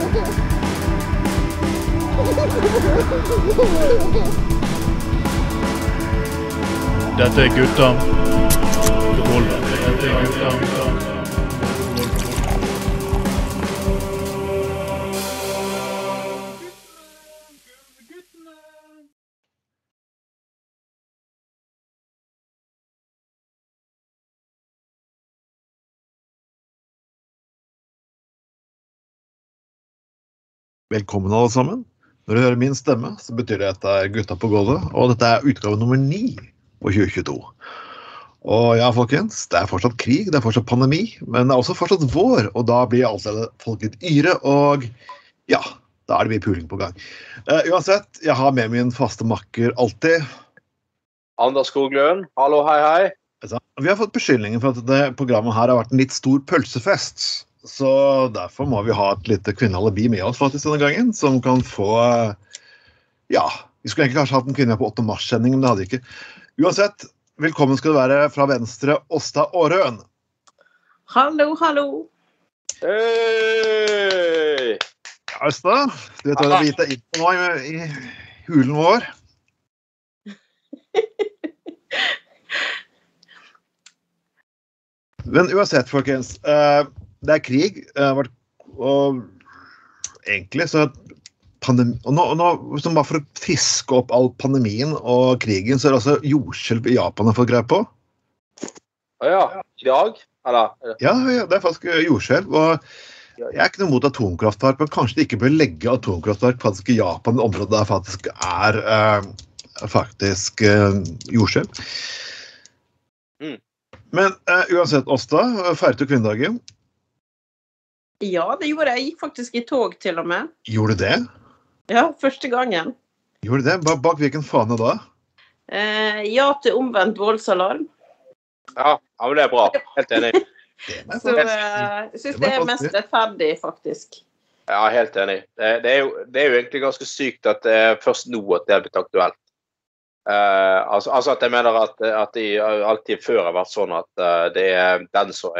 Dette gutta på gulvet. Dette gutta på gulvet. Velkommen alle sammen. Når du hører min stemme, så betyr det at det gutta på gulvet, og dette utgave nummer 9 på 2022. Og ja, folkens, det fortsatt krig, det fortsatt pandemi, men det også fortsatt vår, og da blir folk litt yre, og ja, da det mye puling på gang. Uansett, jeg har med min faste makker alltid. Anders Skoglund, hallo, hei, hei. Vi har fått beskyldninger for at det programmet her har vært en litt stor pølsefest, så derfor må vi ha et lite kvinnealibi med oss faktisk denne gangen, som kan få, ja, vi skulle egentlig kanskje hatt en kvinne på 8. mars-sending, men det hadde vi ikke. Uansett, velkommen skal du være fra venstre, Åsta Aarøen. Hallo, hallo. Hei! Ja, Åsta, du vet hva vi gitt deg inn på nå i hulen vår. Men uansett, folkens, det krig, og egentlig så og nå som bare for å fiske opp all pandemien og krigen, så det også jordskjelv i Japan har fått greie på. Ja, i dag? Eller? Ja, det faktisk jordskjelv, og jeg ikke noe mot atomkraftverk, men kanskje de ikke bør legge atomkraftverk faktisk i Japan, det området der faktisk faktisk jordskjelv. Men uansett, Åsta, feiret du kvinnedagen? Ja, det gjorde jeg. Jeg gikk faktisk i tog til og med. Gjorde du det? Ja, første gangen. Gjorde du det? Bak hvilken fane da? Ja til omvendt voldsalarm. Ja, men det bra. Helt enig. Så jeg synes det mest rettferdig, faktisk. Ja, helt enig. Det er jo egentlig ganske sykt at det først nå at det blitt aktuelt. Altså at jeg mener at det alltid før har vært sånn at det den som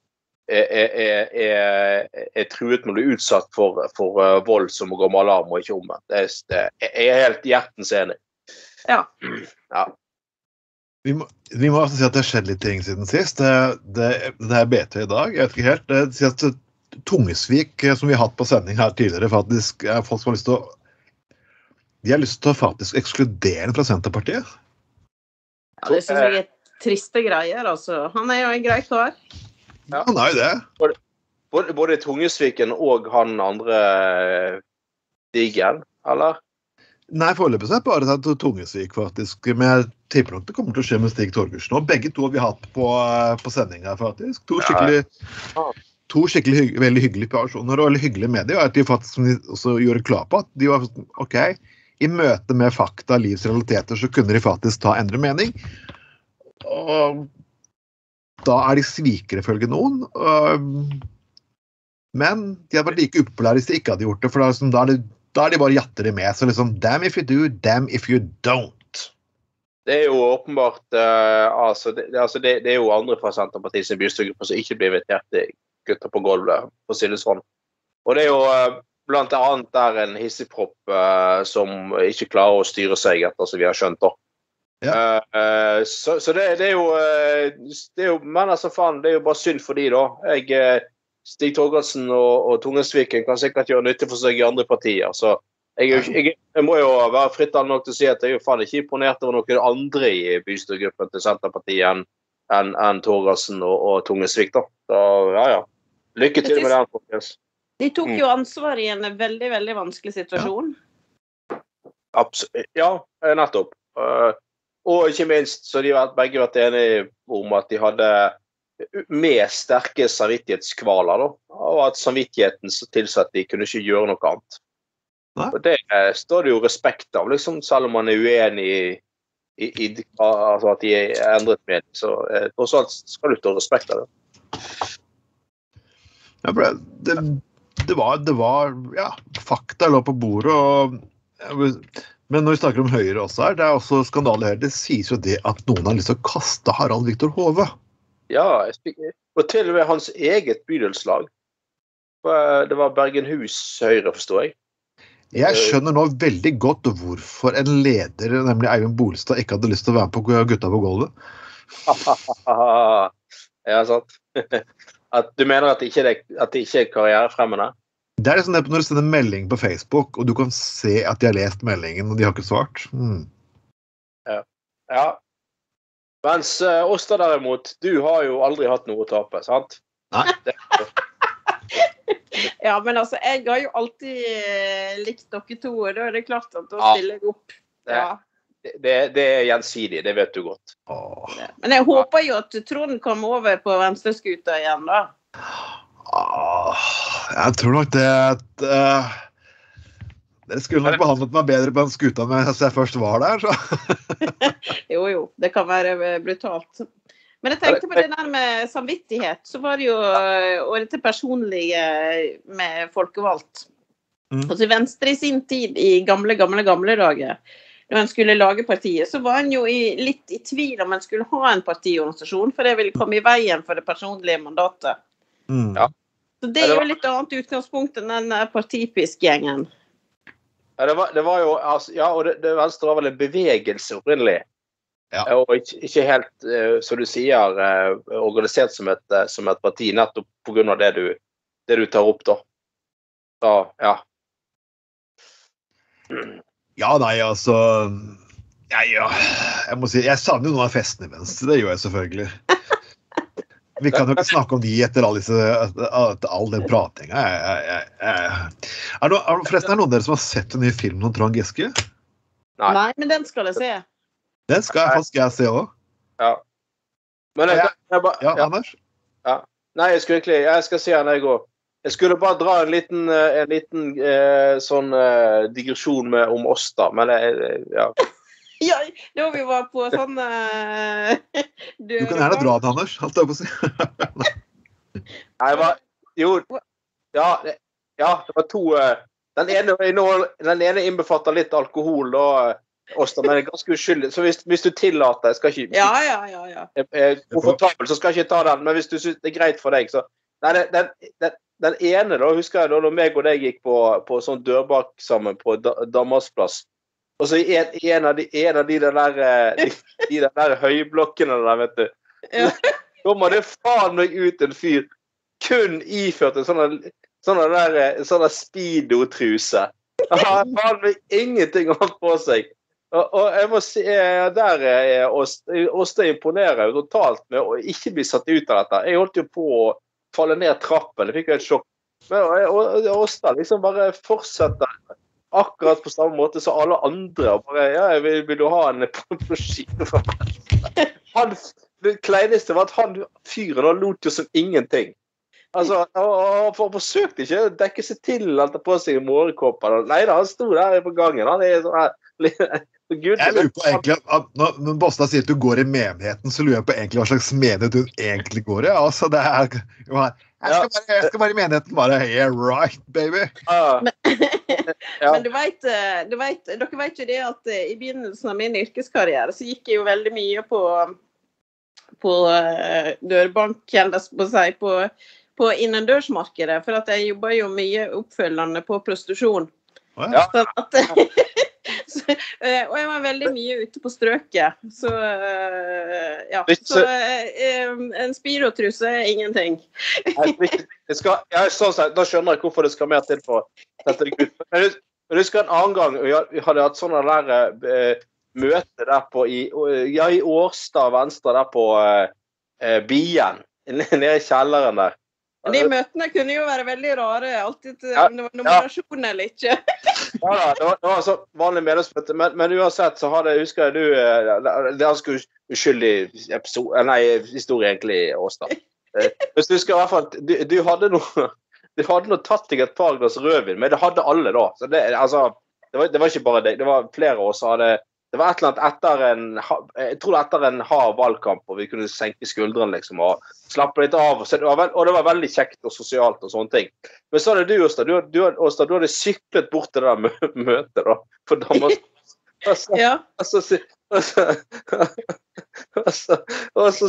truet med å bli utsatt for vold som må gå med alarm og ikke omvendt. Jeg helt hjertens enig. Ja. Ja. Vi må altså si at det har skjedd litt ting siden sist. Det BT i dag, jeg vet ikke helt. Det sier at Tungesvik, som vi har hatt på sending her tidligere, faktisk folk som har lyst til å faktisk ekskludere fra Senterpartiet. Ja, det synes jeg triste greier, altså. Han jo en grei kar. Ja, han jo det. Både Tungesviken og han andre Stigen, eller? Nei, foreløpig så bare tatt Tungesvik faktisk, men jeg tipper nok det kommer til å skje med Stig Torgersen. Og begge to har vi hatt på sending her faktisk. To skikkelig veldig hyggelige personer og veldig hyggelige medier, og at de faktisk som de også gjorde klar på at de var ok, i møte med fakta, livsrealiteter, så kunne de faktisk endre mening. Og da de svikere følge noen. Men de hadde vært like upopulære hvis de ikke hadde gjort det, for da de bare jatter de med. Så liksom, damn if you do, damn if you don't. Det jo åpenbart, det jo andre fra Senterpartiet sin bystyregruppe som ikke blir invitert til gutter på gulvet, for å si det sånn. Og det jo blant annet en hissigpropp som ikke klarer å styre seg etter, som vi har skjønt da. Ja. Så det jo, men altså faen, det jo bare synd for de da. Stig Torgersen og Tungesviken kan sikkert gjøre nytte for seg i andre partier, så jeg må jo være fritt nok til å si at jeg jo faen ikke imponert over noen andre i bystyregruppen til Senterpartiet enn Torgersen og Tungesvik da. Så ja. Lykke til med den, folkens. De tok jo ansvar i en veldig, veldig vanskelig situasjon. Absolutt. Ja, nettopp. Og ikke minst, så de har begge vært enige om at de hadde med sterke samvittighetskvaler, da. Og at samvittigheten tilsatt de kunne ikke gjøre noe annet. Og det står det jo respekt av, liksom, selv om man uenig i altså at de endret med. Så tross alt skal du stå respekt av det. Ja, det var ja, fakta lå på bordet, men når vi snakker om Høyre også her, det også skandale her, det sies jo det at noen har lyst til å kaste Harald Victor Hove. Ja, og til og med hans eget bydelslag. Det var Bergenhus Høyre, forstår jeg. Jeg skjønner nå veldig godt hvorfor en leder, nemlig Eivind Bolstad, ikke hadde lyst til å være med på Gutta på gulvet. Ja, sant. At du mener at det ikke er karrierefremmende? Det liksom det når du sender melding på Facebook, og du kan se at de har lest meldingen, og de har ikke svart. Ja. Mens oss da derimot, du har jo aldri hatt noe å tape, sant? Nei. Ja, men altså, jeg har jo alltid likt dere to, og da er det klart at da stiller jeg opp. Ja. Det er gjensidig, det vet du godt. Men jeg håper jo at Trond kommer over på venstreskuta igjen, da. Jeg tror nok det at dere skulle nok behandlet meg bedre på den skuta mens jeg først var der, så. Jo, det kan være brutalt. Men jeg tenkte på det der med samvittighet, så var det jo året til personlige med folkevalgt. Altså Venstre i sin tid, i gamle dager, når han skulle lage partiet, så var han jo litt i tvil om han skulle ha en partiorganisasjon, for det ville komme i veien for det personlige mandatet. Ja. Så det er jo litt annet utgangspunkt enn den partipisk-gjengen. Ja, det var jo, altså, ja, og det Venstre var vel en bevegelse opprinnelig. Ja. Og ikke helt, som du sier, organisert som et parti, nettopp på grunn av det du tar opp da. Så, ja. Ja, nei, altså jeg må si, jeg savner jo noen av festene i Venstre, det gjør jeg selvfølgelig. Vi kan jo ikke snakke om de etter all den pratinga. Forresten, er noen av dere som har sett en ny film om Trond Giske? Nei, men den skal jeg se. Den skal jeg se også. Ja. Men ja, Anders? Ja. Nei, jeg skal se den jeg går. Jeg skulle bare dra en liten sånn digresjon om oss da, men ja. Ja, da vi var på sånn Du kan gjerne dra den, Anders, alt jeg på å si. Nei, det var to den ene innbefatter litt alkohol og oss da, men det er ganske uskyldig, så hvis du tillater, jeg skal ikke Ja. komfortabel, så skal jeg ikke ta den, men hvis du synes det er greit for deg, så nei, den ene da, husker jeg da, når meg og deg gikk på sånn dørbak sammen på Damarsplass. Og så en av de der høyblokkene der, vet du. Ja. Kommer det faen meg ut en fyr kun iført en sånn speedo-truse. Han har faen meg ingenting annet på seg. Og jeg må si, der Åste imponerer jo totalt med å ikke bli satt ut av dette. Jeg holdt jo på å falle ned trappen, det fikk jo et sjokk. Men Åste liksom bare fortsetter akkurat på samme måte som alle andre, og bare, ja, vil du ha en prosjekt fra meg? Det kleineste var at fyren lot jo som ingenting. Altså, han forsøkte ikke å dekke seg til, alt på seg i morgenkåper. Nei da, han sto der på gangen, han er sånn her. Jeg lurer på egentlig, når Båstad sier at du går i menigheten, så lurer jeg på egentlig hva slags menighet du egentlig går i. Altså, det jeg skal bare i menigheten, bare, yeah, right, baby. Men dere vet jo det at i begynnelsen av min yrkeskarriere så gikk jeg jo veldig mye på dørbanken, på innendørsmarkedet, for at jeg jobber jo mye oppfølgende på prostitusjon. Ja. Sånn at og jeg var veldig mye ute på strøket, så ja, så en spirotruse er ingenting. Da skjønner jeg hvorfor det skal mer til for dette gutt. Men jeg husker en annen gang, vi hadde hatt sånne der møte der i Årstad Venstre der på Bien, nede i kjelleren der. De møtene kunne jo være veldig rare, alltid om det var nominasjon eller ikke. Ja, det var så vanlig medlemsmøte, men uansett så husker jeg det er ganske uskyldig historie egentlig, Åstad. Hvis du husker i hvert fall, du hadde noe tatt deg et par glass rødvin, men det hadde alle da. Så det var ikke bare deg, det var flere av oss som hadde. Det var et eller annet etter en hard valgkamp, og vi kunne senke skuldrene liksom, og slappe litt av, og det var veldig kjekt og sosialt og sånne ting. Men så hadde du, Åstad, du hadde syklet bort til det der møtet da, for damer. Ja. Og Og så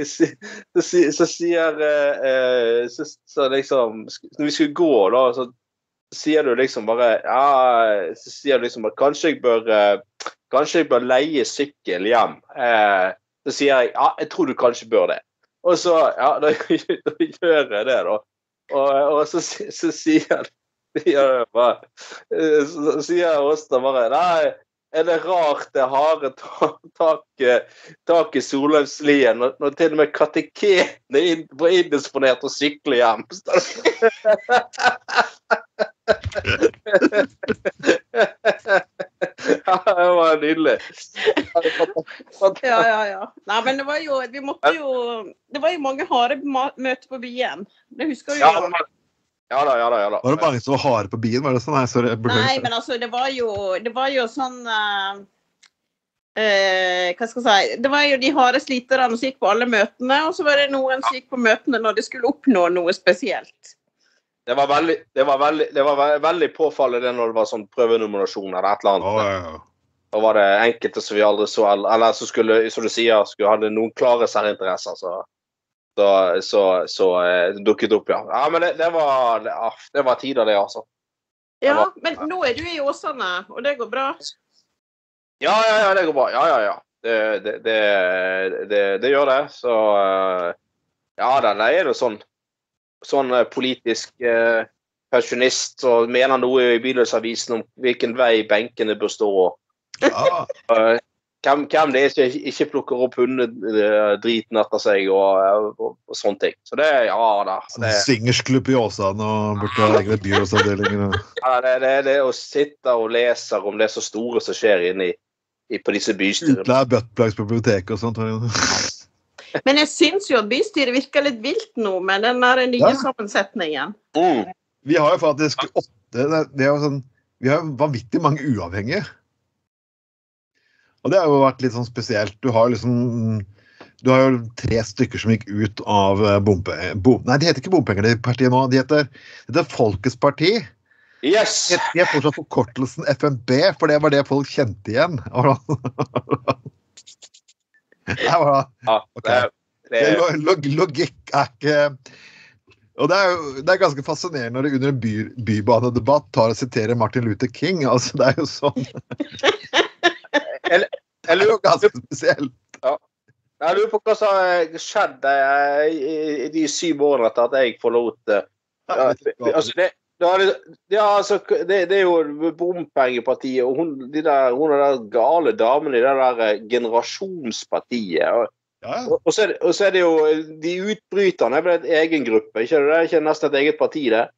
sier så liksom, når vi skulle gå da, så sier du liksom bare, så sier du liksom at kanskje jeg bør leie sykkel hjem. Så sier jeg, jeg tror du kanskje bør det. Og så, da gjør jeg det da. Og så sier Åsta bare, nei, er det rart det harde tak i Solheimslien når til og med kateketene var indisponert og sykle hjem. Det var nydelig. Ja. Nei, men det var jo, det var jo mange harde møter på byen. Det husker du jo. Ja da. Var det mange som var harde på byen? Var det sånn? Nei, men altså, det var jo sånn, hva skal jeg si, det var jo de harde sliterne som gikk på alle møtene, og så var det noen som gikk på møtene når de skulle oppnå noe spesielt. Det var veldig påfallende når det var sånn prøvenominasjon eller et eller annet. Ja. Da var det enkelte som vi aldri så, eller så skulle, som du sier, hadde noen klare særinteresser, så dukket opp, ja. Ja, men det var tider det, altså. Ja, men nå er du i Åsane, og det går bra? Ja, det går bra. Ja. Det gjør det, så ja, det er jo sånn politisk pensjonist og mener noe i Bydelsavisen om hvilken vei benkene bør stå. Hvem det ikke plukker opp hundedriten etter seg og sånne ting. Så det, Singersklubb i Åsane og borte av egne byrådsavdelinger. Ja, det å sitte og lese om det så store som skjer inne på disse bystyrene. Utlære buttplugs på biblioteket og sånt. Men jeg synes jo at bystyret virker litt vilt nå med den der nye sammensetningen. Vi har jo faktisk 8, vi har vanvittig mange uavhengige. Og det har jo vært litt sånn spesielt. Du har jo 3 stykker som gikk ut av nei, det heter ikke bompenger, det partiet nå. Det heter Folkets parti. Yes! De har fortsatt forkortelsen FNB, for det var det folk kjente igjen. Logikk er ikke... Og det er ganske fascinerende når det under en bybanedebatt tar og siterer Martin Luther King. Altså, det er jo sånn... Det er jo ganske spesielt. Ja. Jeg lurer på hva som har skjedd i de 7 årene etter at jeg forlot det er jo bompengepartiet, og hun er der gale damen i det der generasjonspartiet. Og så er det jo de utbryterne, er vel et egen gruppe, ikke det? Det er ikke nesten et eget parti, det?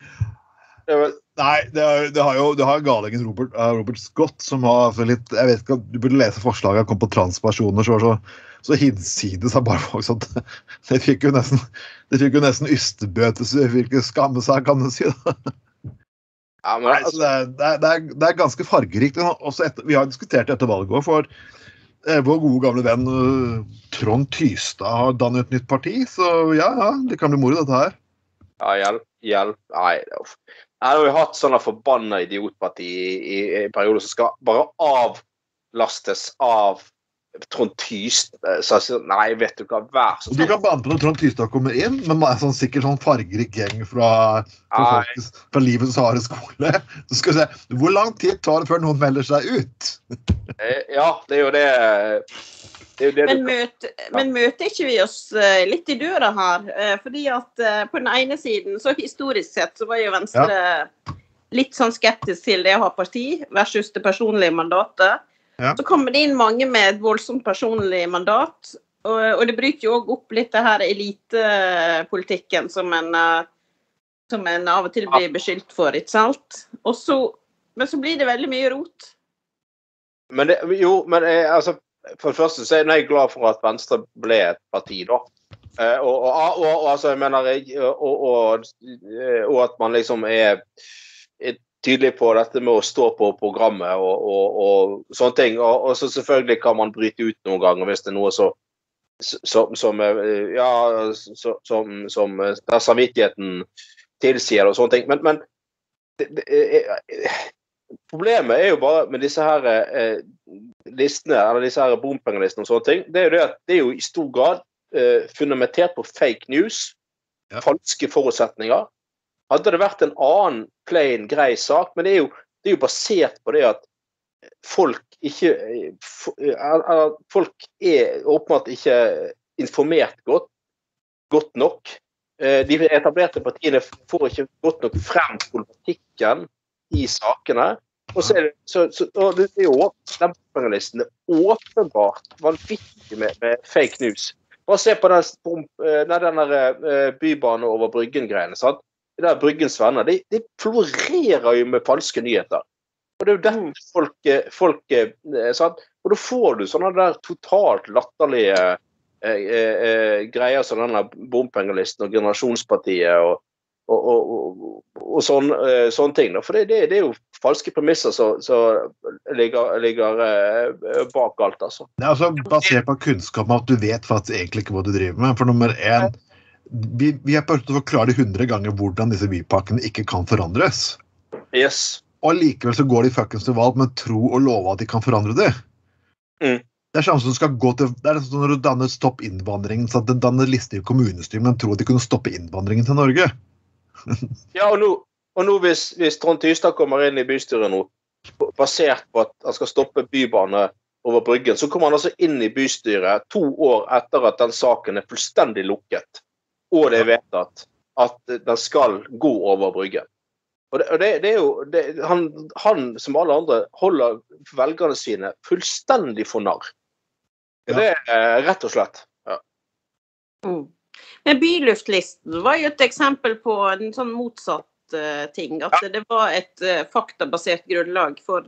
Nei, det har galingen Robert Scott, som har litt, jeg vet ikke, du burde lese forslaget, han kom på transpersoner, så hinsides av bare folk sånn, det fikk jo nesten ystebøte, så det fikk skamme seg, kan du si da. Ja, men altså, det er ganske fargerikt. Vi har diskutert etter valget, for vår gode gamle venn Trond Tystad har dannet et nytt parti, så ja, det kan bli moro dette her. Ja, hjelp. Nei, jeg har jo hatt sånne forbanna idiotparti i perioder som skal bare avlastes av Trond Tystad. Så nei, vet du hva, vær så snill. Du kan banne på når Trond Tystad kommer inn, men sikkert sånn fargerik gjeng fra livets harde skole. Så skal vi se, hvor lang tid tar det før noen melder seg ut? Ja, det er jo det. Men møter ikke vi oss litt i døra her? Fordi at på den ene siden, så historisk sett, så var jo Venstre litt sånn skeptisk til det å ha parti versus det personlige mandatet. Ja. Så kommer det inn mange med et voldsomt personlig mandat, og det bryter jo også opp litt det her elitepolitikken som en av og til blir beskyldt for, ikke sant? Men så blir det veldig mye rot. Men altså, for det første så er jeg glad for at Venstre ble et parti da. Og altså, jeg mener, og at man liksom er tydelig på dette med å stå på programmet og sånne ting. Og så selvfølgelig kan man bryte ut noen ganger hvis det er noe som der samvittigheten tilsier og sånne ting. Men problemet jo bare med disse her listene, eller disse her bompengelistene og sånne ting, det jo det at det jo i stor grad fundamentert på fake news, falske forutsetninger. Hadde det vært en annen plain, grei sak, men det er jo basert på det at folk åpenbart ikke informert godt nok. De etablerte partiene får ikke godt nok frem politikken i sakene. Og og det jo den bompengelisten åpenbart vanvittig med fake news. Bare se på den bybane over Bryggen-greiene, sant? Det der Bryggens venner, de florerer jo med falske nyheter. Og det jo dette folk sant? Og da får du sånne der totalt latterlige greier som denne bompengelisten og generasjonspartiet og sånne ting. For det jo falske premisser som ligger bak alt, altså. Det altså basert på kunnskap om at du vet faktisk egentlig ikke hva du driver med. For nummer 1, vi har prøvd å forklare 100 ganger hvordan disse bypakkene ikke kan forandres. Yes. Og likevel så går de fuckings til valg med tro og love at de kan forandre det. Det sånn som skal gå til, det sånn når du danner stopp innvandringen, så at den danner lister i kommunestyret, men tror at de kunne stoppe innvandringen til Norge. Ja, og nå hvis Trond Tystad kommer inn i bystyret nå, basert på at han skal stoppe bybane over Bryggen, så kommer han altså inn i bystyret 2 år etter at den saken fullstendig lukket, og det vedtatt at den skal gå over Bryggen. Og det jo, han som alle andre holder velgerne sine fullstendig for narr. Det rett og slett. Ja. Men byluftlisten var jo et eksempel på en sånn motsatt ting, at det var et faktabasert grunnlag for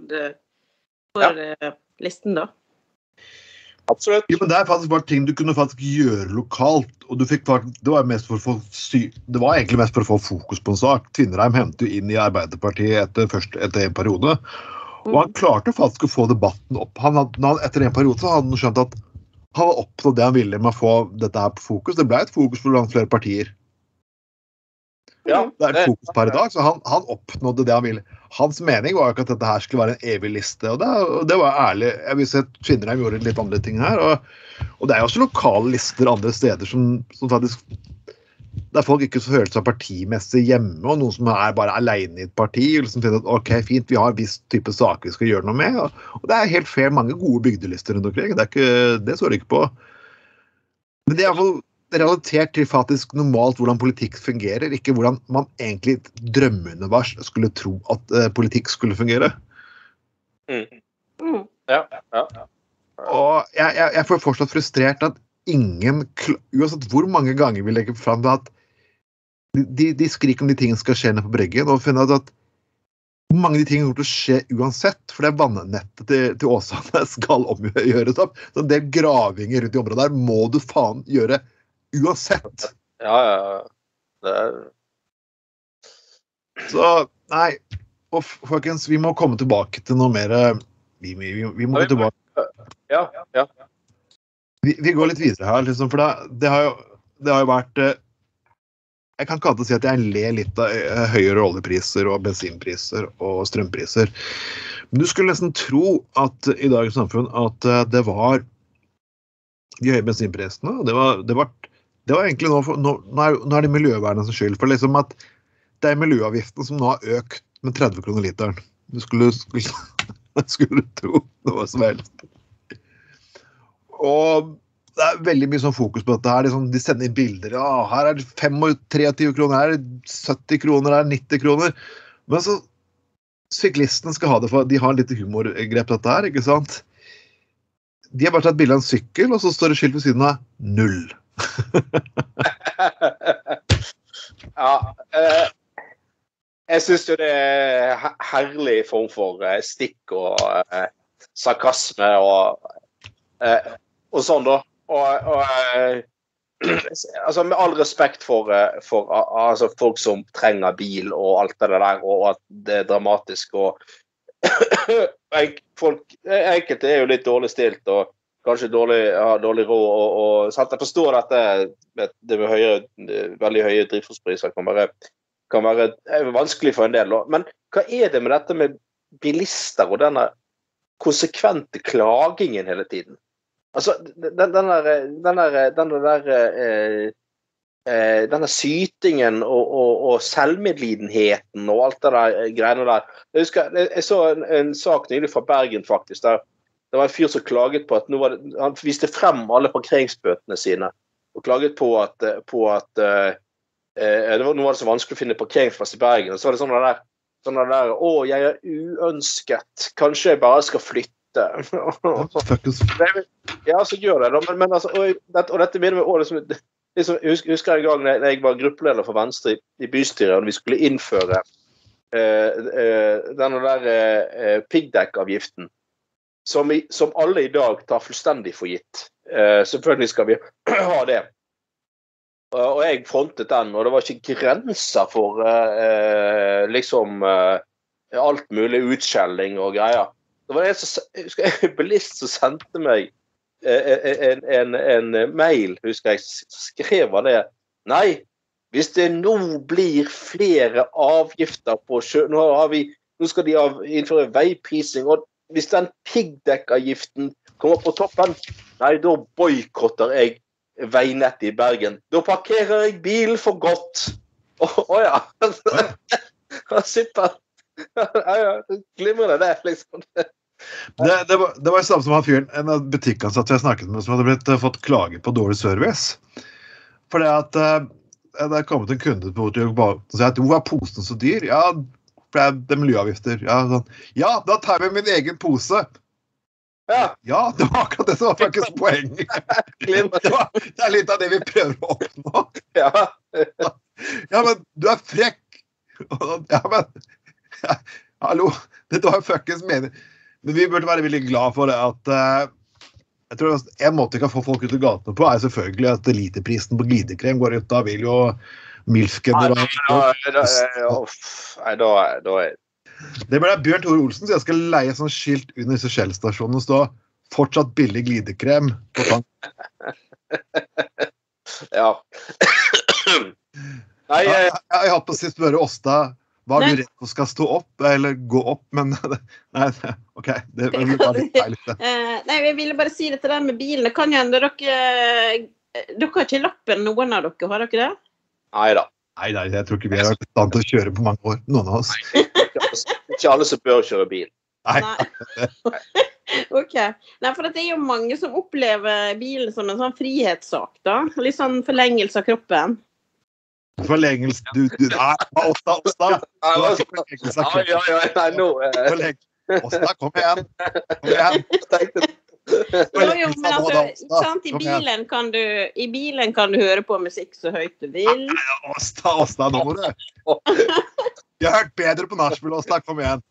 listen da. Absolutt. Ja, men det faktisk bare ting du kunne faktisk gjøre lokalt, og du fikk det var egentlig mest for å få fokus på en sak. Tvinnereim hentet jo inn i Arbeiderpartiet etter en periode, og han klarte faktisk å få debatten opp. Etter en periode så hadde han skjønt at han var oppnådd det han ville med å få dette her på fokus. Det ble et fokus for blant flere partier. Ja, det et fokus per i dag, så han oppnådde det han ville. Hans mening var jo ikke at dette her skulle være en evig liste, og det var ærlig. Jeg vil si at Tvinnereim gjorde litt andre ting her, og det jo også lokale lister andre steder som faktisk, der folk ikke så føler seg partimessig hjemme, og noen som bare alene i et parti, og liksom finner at ok, fint, vi har en viss type saker vi skal gjøre noe med, og det helt fair, mange gode bygdelister rundt omkring, det står det ikke på. Men det i hvert fall relatert til faktisk normalt hvordan politikk fungerer, ikke hvordan man egentlig drømmeunivers skulle tro at politikk skulle fungere. Ja. Og jeg får fortsatt frustrert at ingen, uansett hvor mange ganger vi legger frem det, at de skriker om de tingene skal skje ned på Bryggen, og finner at mange av de tingene kommer til å skje uansett, for det vannettet til Åsane skal omgjøres opp. Så det gravinger rundt i området der må du faen gjøre uansett. Ja. Så, nei, og folkens, vi må komme tilbake til noe mer, vi må gå tilbake. Ja. Vi går litt videre her, liksom, for det har jo vært, jeg kan ikke alltid si at jeg ler litt av høyere oljepriser og bensinpriser og strømpriser, men du skulle nesten tro at i dagens samfunn at det var de høye bensinprisene, og det var egentlig nå det miljøvernet som skyld, for liksom at det miljøavgiften som nå har økt med 30 kroner literen. Du skulle tro det var så vel. Og det veldig mye sånn fokus på dette her, liksom, de sender inn bilder, her det 23 kroner, her 70 kroner, her 90 kroner, men så syklisten skal ha det for, de har litt humorgrep dette her, ikke sant? De har bare tatt bilde av en sykkel, og så står det skilt ved siden av 0. Ja, jeg synes jo det herlig form for stikk og sarkasme og sånn da. Og altså med all respekt for altså folk som trenger bil og alt det der, og at det dramatisk, og enkelte jo litt dårlig stilt, og kanskje har dårlig råd, og jeg forstår dette, det med veldig høye drivstoffpriser kan være vanskelig for en del, men hva det med dette med bilister og denne konsekvente klagingen hele tiden. Altså, denne sytingen og selvmedlidenheten og alt det der greiene der. Jeg så en sak nylig fra Bergen faktisk, der det var en fyr som klaget på at han viste frem alle parkeringsbøtene sine, og klaget på at det var så vanskelig å finne parkeringsplass i Bergen, og så var det sånn der, jeg uønsket, kanskje jeg bare skal flytte. Ja, så gjør det, men altså, og dette minner meg også, jeg husker en gang når jeg var gruppeleder for Venstre i bystyret, og vi skulle innføre denne der piggdekkavgiften, som alle i dag tar fullstendig for gitt. Selvfølgelig skal vi ha det. Og jeg frontet den, og det var ikke grenser for alt mulig utskjelling og greier. Det var en bilist som sendte meg en mail, husker jeg, skrev av det. Nei, hvis det nå blir flere avgifter på sjø, nå skal de innføre veiprising, og hvis den piggdekkavgiften kommer på toppen, nei, da boykotter jeg veinettet i Bergen. Da parkerer jeg bilen for godt. Ja. Super. Ja, glimrende det, liksom. Det var samme som han fyren, en av butikkansatte jeg snakket med, som hadde fått klage på dårlig service. For det at det er kommet en kunde på og sier at hvor er posen så dyr? Ja, det er miljøavgifter. Ja, da tar vi min egen pose. Ja, det var akkurat det som var faktisk poeng. Det er litt av det vi prøver å oppnå. Ja, men du er frekk. Ja, men hallo, det var fuckings mening. Men vi burde være veldig glad for det at jeg tror en måte vi kan få folk ut i gatene på er selvfølgelig at literprisen på glidekrem går ut. Da vil jo milfken Det ble Bjørn Tore Olsen, så jeg skal leie sånn skilt under disse Shell-stasjonene og stå fortsatt billig glidekrem på tank. Ja. Nei, jeg har hatt på sist spørre Åsta, var du redd for skal stå opp, eller gå opp, men nei, ok, det var litt feil. Nei, jeg ville bare si det til deg med bilene. Kan jo enda dere har ikke lappen, noen av dere, har dere det? Neida. Nei, jeg tror ikke vi har vært i stand til å kjøre på mange år, noen av oss. Ikke alle som bør kjøre bil. Nei. Ok. Nei, for det er jo mange som opplever bilen som en sånn frihetssak, da. Litt sånn forlengelse av kroppen. Forlengelse, Åsta. Åsta, kom igjen. Jo, men altså, sant, i bilen kan du høre på musikk så høyt du vil. Åsta, nå må du. Jeg har hørt bedre på nachspiel, Åsta, kom igjen.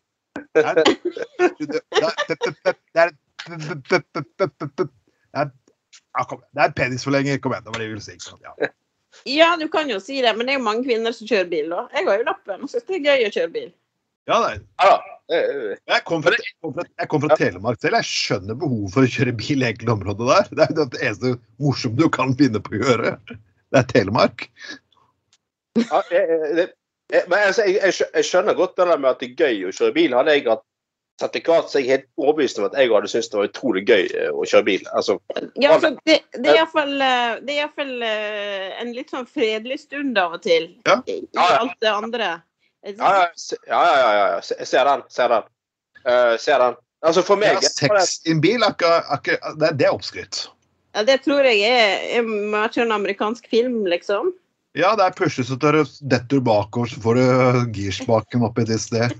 Det er penisforlenger, kom igjen, det var det jeg ville si. Ja, du kan jo si det, men det er jo mange kvinner som kjører bil da. Jeg har jo lappen, og synes det er gøy å kjøre bil. Ja, nei. Jeg kom fra Telemark selv. Jeg skjønner behovet for å kjøre bil i enkelte områder der. Det er jo det eneste morsomt du kan finne på å gjøre. Det er Telemark. Ja, men altså, jeg skjønner godt det der med at det er gøy å kjøre bil. Hadde jeg hatt sertifikat, så er jeg helt overbevist om at jeg hadde syntes det var utrolig gøy å kjøre bil. Altså, ja, altså, det er i hvert fall en litt sånn fredelig stund av og til. I alt det andre. Ja, jeg ser den. Ser den. Altså for meg... Sex i en bil, det er oppskrytt. Ja, det tror jeg er mye en amerikansk film, liksom. Ja, det er pushes ut der du detter bakover, så får du girspaken opp i det sted.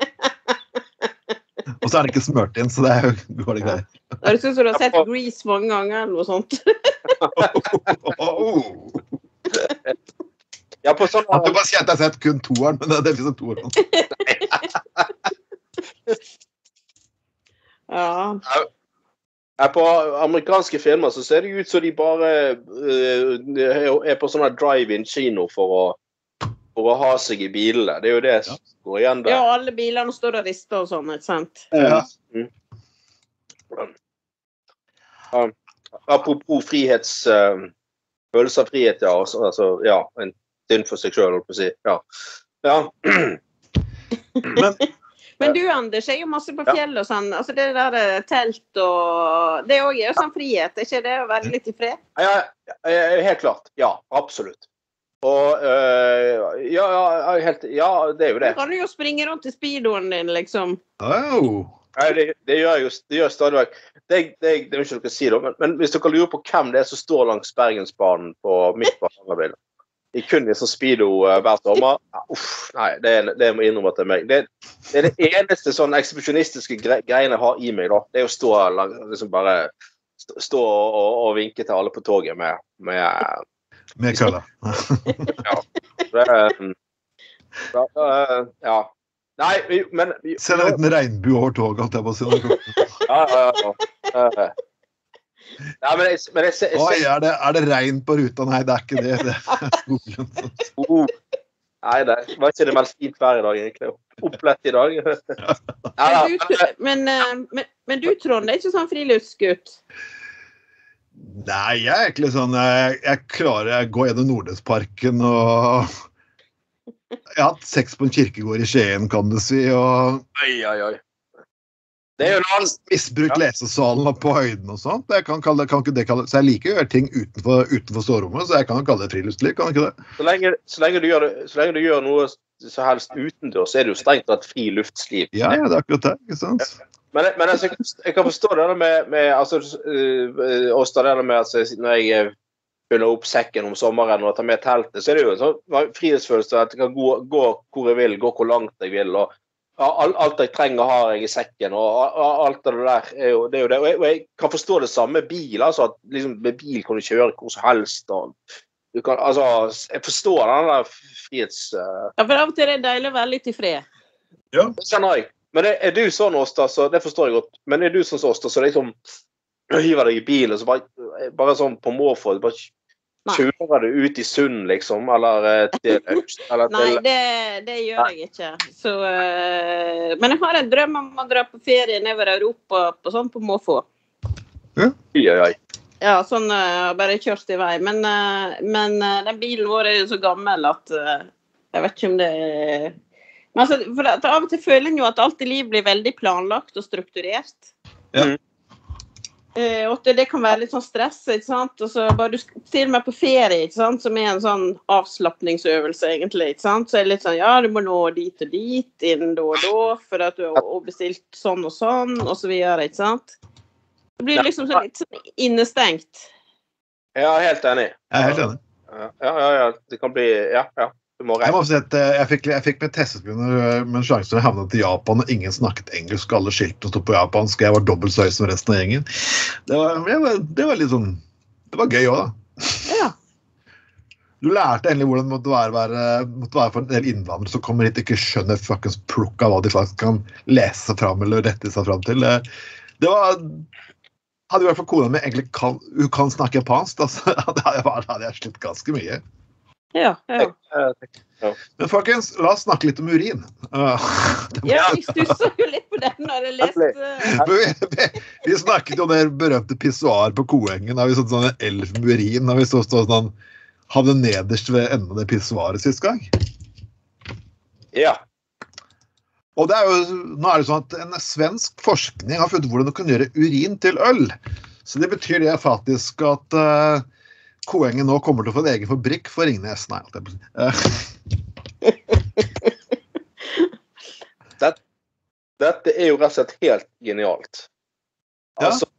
Og så er det ikke smørt inn, så det går det greit. Det synes du har sett Grease mange ganger, eller noe sånt. Ja, på sånn... Jeg bare kjent jeg har sett kun toeren, men det er liksom toeren. Ja. På amerikanske filmer så ser det ut som de bare er på sånne drive-in kino for å ha seg i bilene. Det er jo det som går igjen der. Ja, alle bilene står og rister og sånn, ikke sant? Ja. Apropos følelse av frihet, ja. Altså, ja, en synd for seg selv, holdt på å si. Ja. Men Men du, Anders, er jo masse på fjell og sånn. Altså det der telt og det også er jo sånn frihet. Er ikke det å være litt i fred? Ja, helt klart. Ja, absolutt. Og ja, det er jo det. Du kan jo springe rundt i speedoen din, liksom. Nei, det gjør stadig vekk. Det er ikke noe jeg si da, men hvis dere lurer på hvem det er som står langs Bergensbanen på midt på Hardangervidda, i kun i sånn speedo hver sommer, nei, det må innrømme at det er meg. Det er det eneste sånn ekshibisjonistiske greiene jeg har i meg da. Det er å stå liksom bare stå og vinke til alle på toget med kølla. Ja. Nei, men selv en liten regnbue over toget, alt jeg må si. Ja. Ja, men jeg ser... Oi, er det regn på ruta? Nei, det er ikke det. Det er skolen. Nei, det var ikke det mest fint vær i dag, egentlig. Opplett i dag. Men du, Trond, er ikke sånn friluftsgutt? Nei, jeg er egentlig sånn, jeg klarer å gå gjennom Nordnesparken, og jeg har hatt sex på en kirkegård i Skien, kan du si, og... Oi. Det er jo noe misbrukt lesesalen på høyden og sånt. Jeg kan ikke det kalle, så jeg liker å gjøre ting utenfor stårommet, så jeg kan kalle det friluftsliv, kan ikke det? Så lenge du gjør noe så helst utendørs, så er det jo strengt tatt friluftsliv. Ja, det er akkurat det, ikke sant? Men altså, jeg kan forstå det med altså, også det med at når jeg begynner opp sekken om sommeren og tar med teltet, så er det jo en sånn frihetsfølelse at jeg kan gå hvor jeg vil, gå hvor langt jeg vil, og alt jeg trenger har jeg i sekken, og alt det der er jo det. Og jeg kan forstå det samme med bil, altså at liksom, med bil kan du kjøre hvor som helst, og du kan, altså, jeg forstår den der frihets... Ja, for av og til er det deilig å være litt i fred. Ja. Det kjenner jeg. Men er du sånn, Åsta, så det forstår jeg godt, men er du sånn, Åsta, så liksom, hiver deg i bilen, så bare sånn på måfå, bare kjører du ut i Sund, liksom, eller til Øst? Nei, det gjør jeg ikke. Så, men jeg har en drøm om å dra på ferie nedover Europa på sånn på måfå. Ja, sånn bare kjørt i vei. Men den bilen vår er jo så gammel at jeg vet ikke om det er... Men altså, for av og til føler jeg jo at alt i liv blir veldig planlagt og strukturert. Ja. Og det kan være litt sånn stress, ikke sant? Og så bare du til meg på ferie, ikke sant? Som er en sånn avslappningsøvelse egentlig, ikke sant? Så er det litt sånn, ja, du må nå dit og dit, innen da og da, for at du har bestilt sånn, og så videre, ikke sant? Det blir liksom så litt sånn innestengt. Ja, helt enig. Jeg er helt enig. Ja, det kan bli, ja. Jeg må si at jeg fikk med testet med en sjanse til å havne til Japan, og ingen snakket engelsk, alle skiltene stod på japansk, jeg var dobbelt så høy som resten av gjengen. Det var litt sånn, det var gøy også da. Ja. Du lærte endelig hvordan det måtte være for en del innvandrere som kommer hit og ikke skjønner fuckings plukk av hva de faktisk kan lese seg frem eller rette seg frem til. Det var... Hadde i hvert fall kona mi egentlig kan snakke japansk, da, så hadde jeg slitt ganske mye. Ja. Men folkens, la oss snakke litt om urin. Ja, jeg stusser jo litt på den når jeg leste... Vi snakket jo om det berømte pissoar på Koengen, da vi sånn elf med urin, da vi sånn hadde nederst ved enden av det pissoaret sist gang. Ja. Og nå er det sånn at en svensk forskning har funnet hvordan du kan gjøre urin til øl. Så det betyr det faktisk at Koengen nå kommer til å få en egen fabrikk for Ringnes. Nei, Dette er jo rett og slett helt genialt. Ja. Altså,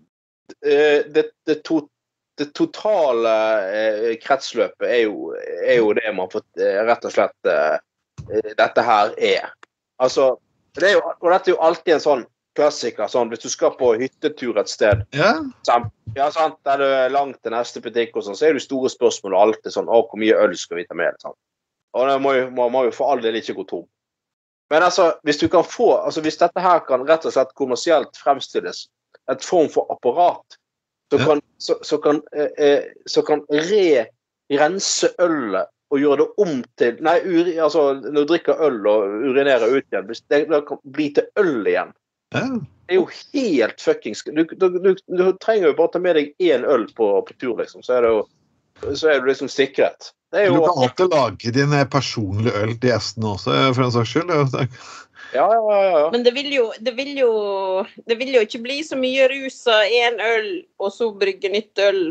det totale kretsløpet er jo det man får rett og slett dette her er. Altså, og dette er jo alltid en sånn klassiker, sånn, hvis du skal på hyttetur et sted, sant, der du er langt til neste butikk og sånn, så er det store spørsmål og alltid sånn, hvor mye øl skal vi ta med, sant? Og det må jo for all del ikke gå tom. Men altså, hvis dette her kan rett og slett kommersielt fremstilles, et form for apparat, så kan rense ølet og gjøre det om til, når du drikker øl og urinerer ut igjen, det kan bli til øl igjen. Ja. Det er jo helt fuckings... Du trenger jo bare ta med deg en øl på tur, liksom, så er du liksom sikret. Det er Du jo... kan alltid lage din personlige øl til gjestene også, for en saks skyld. Ja. Men det vil jo ikke bli så mye rus av en øl, og så brygge nytt øl.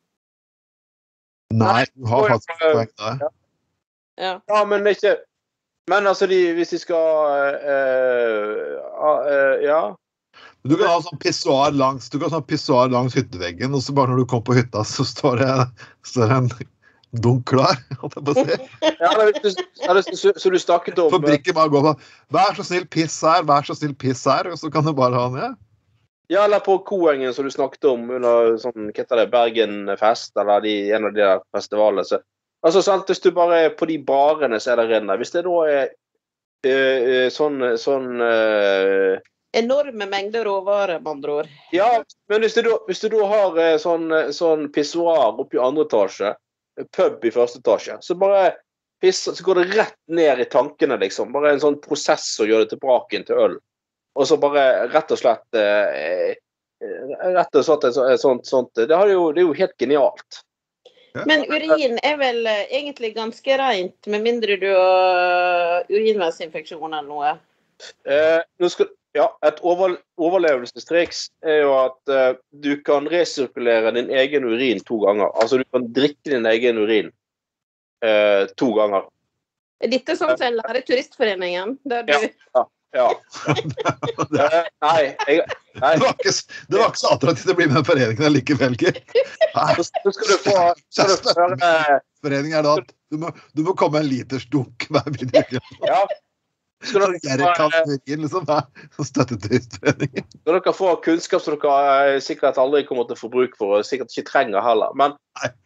Nei, du har faktisk poeng der. Ja, men ikke... Men altså, hvis de skal... ja... Du kan ha sånn pissoar langs hytteveggen, og så bare når du kommer på hytta, så står det en dunk klar, holdt jeg på å si. Ja, så du snakket om... Fabrikken bare går på, vær så snill, piss her, og så kan du bare ha den, ja. Ja, eller på Koengen, som du snakket om under sånn, hva heter det, Bergenfest, eller en av de der festivalene. Så, altså, sant, hvis du bare er på de barene som er der inne, hvis det da er sånn enorme mengder råvarer, med andre ord. Ja, men hvis du da har sånn pissoar oppe i andre etasje, pub i første etasje, så bare så går det rett ned i tankene, liksom. Bare en sånn prosess å gjøre det tilbake til øl. Og så bare rett og slett sånt. Det er jo helt genialt. Men urin er vel egentlig ganske rent, med mindre du har urinveisinfeksjon eller noe? Et overlevelsestriks er jo at du kan resirkulere din egen urin 2 ganger. Altså du kan drikke din egen urin 2 ganger. Er dette sånn som en lærer i Turistforeningen? Ja. Nei. Det var ikke så attraktivt å bli med i foreningen likevel, Gil. Så skal du få Foreningen er da at du må komme en liters dunk hver video. Ja. Skal dere få kunnskap som dere sikkert aldri kommer til å få bruk for, og sikkert ikke trenger heller. Men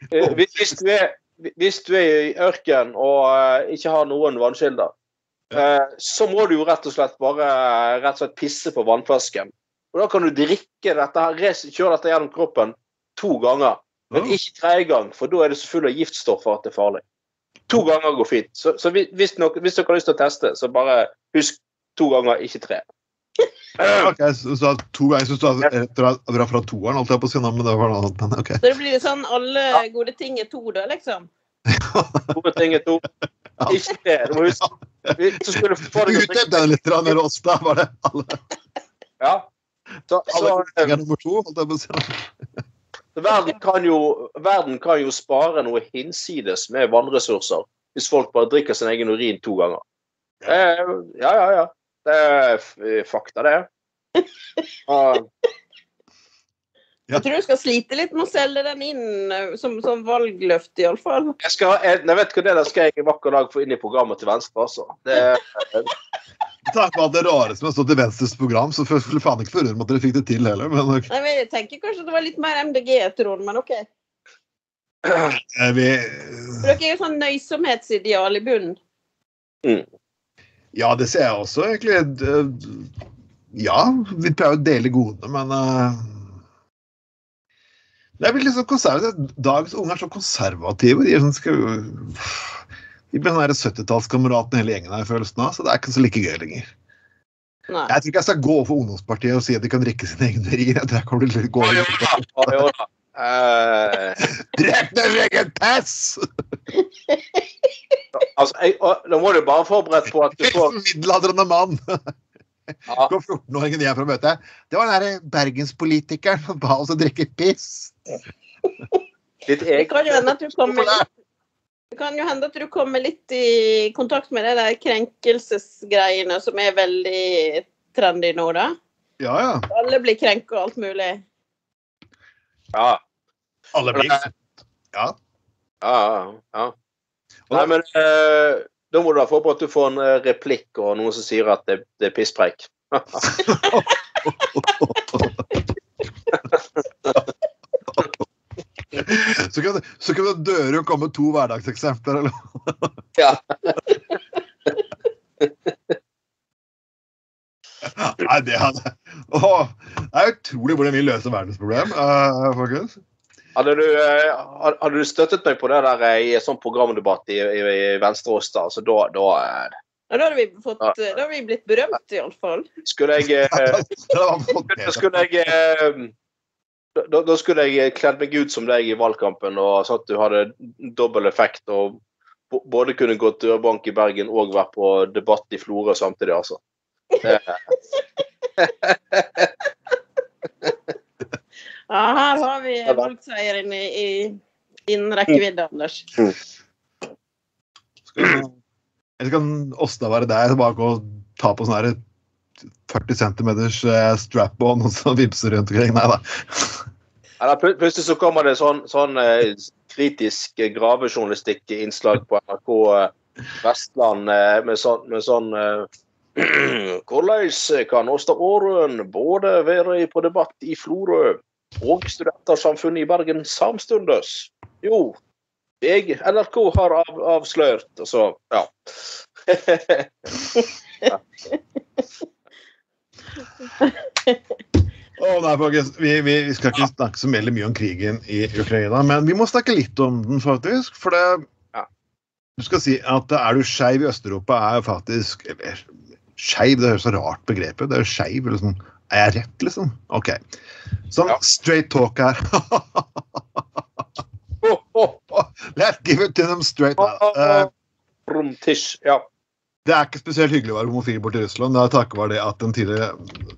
hvis du er i ørken og ikke har noen vannkilder, så må du jo rett og slett pisse på vannflasken. Og da kan du drikke dette her, kjøre dette gjennom kroppen 2 ganger, men ikke 3 gang, for da er det så full av giftstoffer at det er farlig. 2 ganger går fint. Så hvis dere har lyst til å teste, så bare husk 2 ganger, ikke 3. Ok, så 2 ganger, så du dra fra 2'eren, alt jeg på å si nå, men det var noe annet, men ok. Så det blir sånn, alle gode ting er 2 da, liksom? Gode ting er 2. Ikke 3, du må huske. Så skulle du få deg Utøp den litt med oss, da var det alle. Ja. Alle nummer 2, holdt jeg på å si. Verden kan jo spare noe hinsides med vannressurser hvis folk bare drikker sin egen urin 2 ganger. Ja. Det er fakta, det. Jeg tror du skal slite litt med å selge den inn som valgløft i alle fall. Jeg vet ikke det skal jeg en vakker dag få inn i programmet til Venstre, altså. Takk for det rare som har stått i Venstres program, så skulle faen ikke forundre meg at dere fikk det til heller. Men okay. Nei, jeg tenker kanskje det var litt mer MDG, tror men ok. Dere er jo sånn nøysomhetsideal i bunnen. Ja, det ser jeg også, egentlig. Ja, vi prøver å dele gode, men det blir litt sånn konservativt. Dagens unge er så konservative. De blir sånne 70-tallskameratene hele gjengen her i følelsen av, så det er ikke så like gøy lenger. Nei. Jeg tror ikke jeg skal gå for ungdomspartiet og si at de kan drikke sin egen urin. Jeg tror jeg kommer til å gå over. Drek den egen pass! Altså, nå må du bare forberede på at du får... Middelaldrende mann. Går 14-åringen hjem fra møtet. Det var den der bergenspolitikeren som ba oss å drikke piss. Det kan jo hende at du kommer litt i kontakt med det der krenkelsesgreiene som er veldig trendy nå, da. Ja. Alle blir krenket og alt mulig. Ja. Alle blir. Ja. Nei, men da må du da få på at du får en replikk og noen som sier at det er pisspreik. Så kan døren komme med 2 hverdagseksempler, eller? Ja. Nei, det er utrolig hvordan vi løser verdensproblem, folkens. Hadde du støttet meg på det der i en sånn programdebatt i Venstre Oss da, så da hadde vi blitt berømt i alle fall. Da skulle jeg kledd meg ut som deg i valgkampen, og så at du hadde dobbel effekt og både kunne gått dørbank I Bergen og vært på debatt I Florø samtidig, altså. Ja, her har vi valgseieren innen rekkevidde, Anders. Eller kan Åsta være der, bare gå og ta på sånne her 40 centimeters strap-on og så vipse rundt omkring? Nei da. Eller plutselig så kommer det sånn kritisk gravejournalistikk-innslag på NRK Vestland med sånn hvordan kan Åsta Aarøen både være på debatt I Florø og studentersamfunnet I Bergen samstundes? Jo, NRK har avslørt, og så, ja. Nei, folkens, vi skal ikke snakke så veldig mye om krigen I Ukraina, men vi må snakke litt om den faktisk, for det, du skal si at du skeiv I Østeuropa jo faktisk, skeiv, det så rart begrepet, det jo skeiv, liksom, jeg rett, liksom? Ok, sånn straight talk her. Let's give it to them straight. Ja. Det ikke spesielt hyggelig å være homofil bort I Russland, det takket var det at den tidligere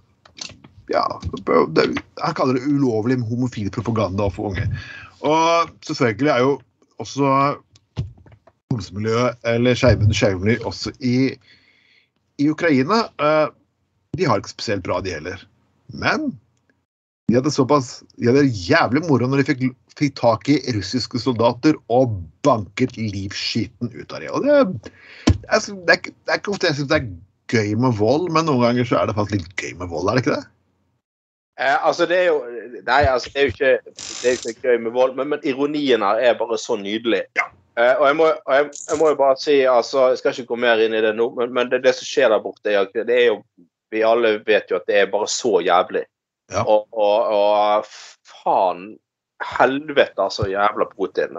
jeg kaller det ulovlig homofil propaganda for unge. Og selvfølgelig jo også homsemiljøet eller skjevmiljø også I Ukraina. De har ikke spesielt bra de heller. Men de hadde jævlig moro når de fikk tak I russiske soldater og banket livskiten ut av det. Og det ikke ofte jeg synes det gøy med vold, men noen ganger så det faktisk litt gøy med vold, det ikke det? Altså det jo nei, altså det jo ikke gøy med vold, men ironien her bare så nydelig. Og jeg må jo bare si, altså, jeg skal ikke gå mer inn I det nå, men det som skjer der borte, det jo, vi alle vet jo at det bare så jævlig. Ja. Og faen, helvete, altså, jævla Putin.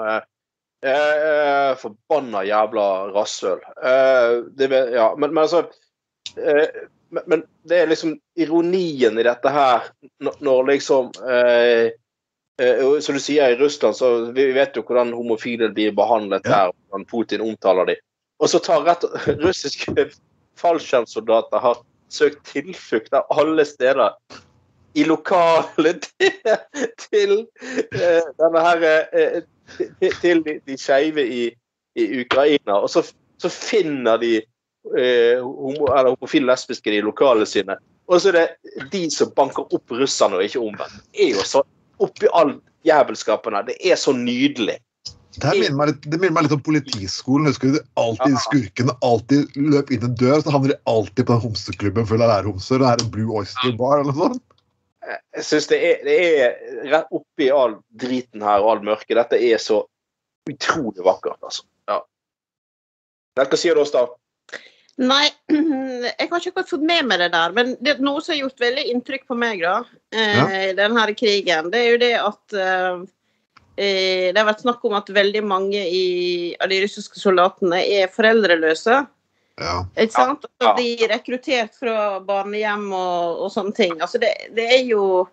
Forbanna jævla rassøl. Men altså, men det liksom ironien I dette her, når liksom, som du sier I Russland, så vi vet jo hvordan homofile blir behandlet der, hvordan Putin omtaler de. Og så tar russiske fallskjermsoldater har søkt tilflukt av alle steder I lokale til denne her, til de skeive I Ukraina, og så finner de homofile lesbiske I lokale sine, og så det de som banker opp russerne og ikke omvendt. Det jo så oppi all jævelskapen her, det så nydelig. Det minner meg litt om politiskolen. Husker du alltid skurkene alltid løp inn en dør, så havner de alltid på den homseklubben full av homser, og det en Blue Oyster Bar eller noe sånt. Jeg synes det rett oppi all driten her og all mørke. Dette så utrolig vakkert, altså. Ja. Hva sier du, Åsta? Nei, jeg har ikke akkurat fått med meg det der, men det noe som har gjort veldig inntrykk på meg da, I denne krigen, det jo det at det har vært snakk om at veldig mange av de russiske soldatene foreldreløse. Ja. Ikke sant? At de rekruttert fra barnehjem og sånne ting. Altså det jo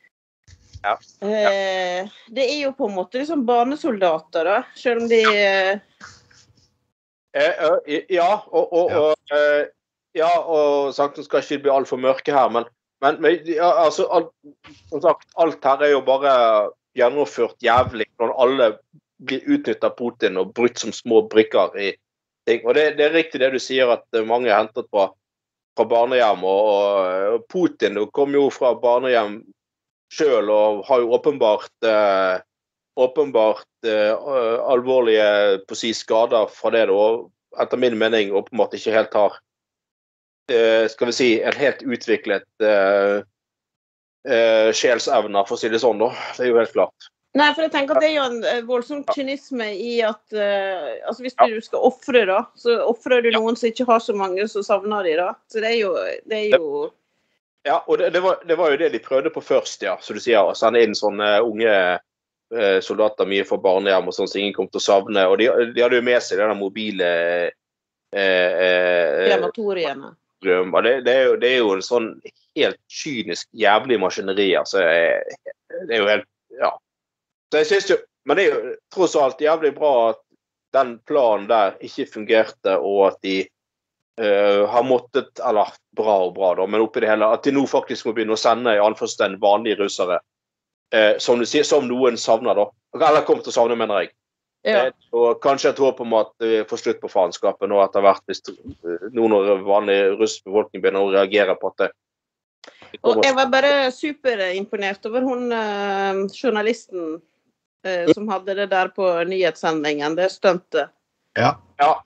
det jo på en måte liksom barnesoldater da, selv om de og sagt skal ikke bli alt for mørke her, men altså, som sagt, alt her jo bare gjennomført jævlig, når alle blir utnyttet av Putin og brutt som små brikker I ting. Og det riktig det du sier, at mange hentet fra barnehjem, og Putin kom jo fra barnehjem selv, og har jo åpenbart alvorlige på å si skader fra det, og etter min mening åpenbart ikke helt har skal vi si, en helt utviklet sjelsevner, for å si det sånn da. Det jo helt klart. Nei, for jeg tenker at det jo en voldsom kynisme I at altså hvis du skal offre da, så offrer du noen som ikke har så mange som savner de da. Så det jo Ja, og det var jo det de prøvde på først, ja, så du sier, å sende inn sånne unge soldater mye fra barnehjem og sånn som ingen kom til å savne, og de hadde jo med seg denne mobile krematoriene. Det jo en sånn helt kynisk jævlig maskineri, altså det jo helt, ja. Så jeg synes jo, men det jo tross alt jævlig bra at den planen der ikke fungerte, og at de har måttet, eller bra da, men oppi det hele, at de nå faktisk må begynne å sende i anførselstegn vanlige russere, som du sier, som noen savner da, eller kommer til å savne, mener jeg. Ja. Og kanskje et håp om at vi får slutt på faenskapen, og etter hvert, hvis noen av vanlig russisk befolkning begynner å reagere på at det Og jeg var bare superimponert over hun journalisten som hadde det der på nyhetssendingen, det stuntet. Ja. Ja.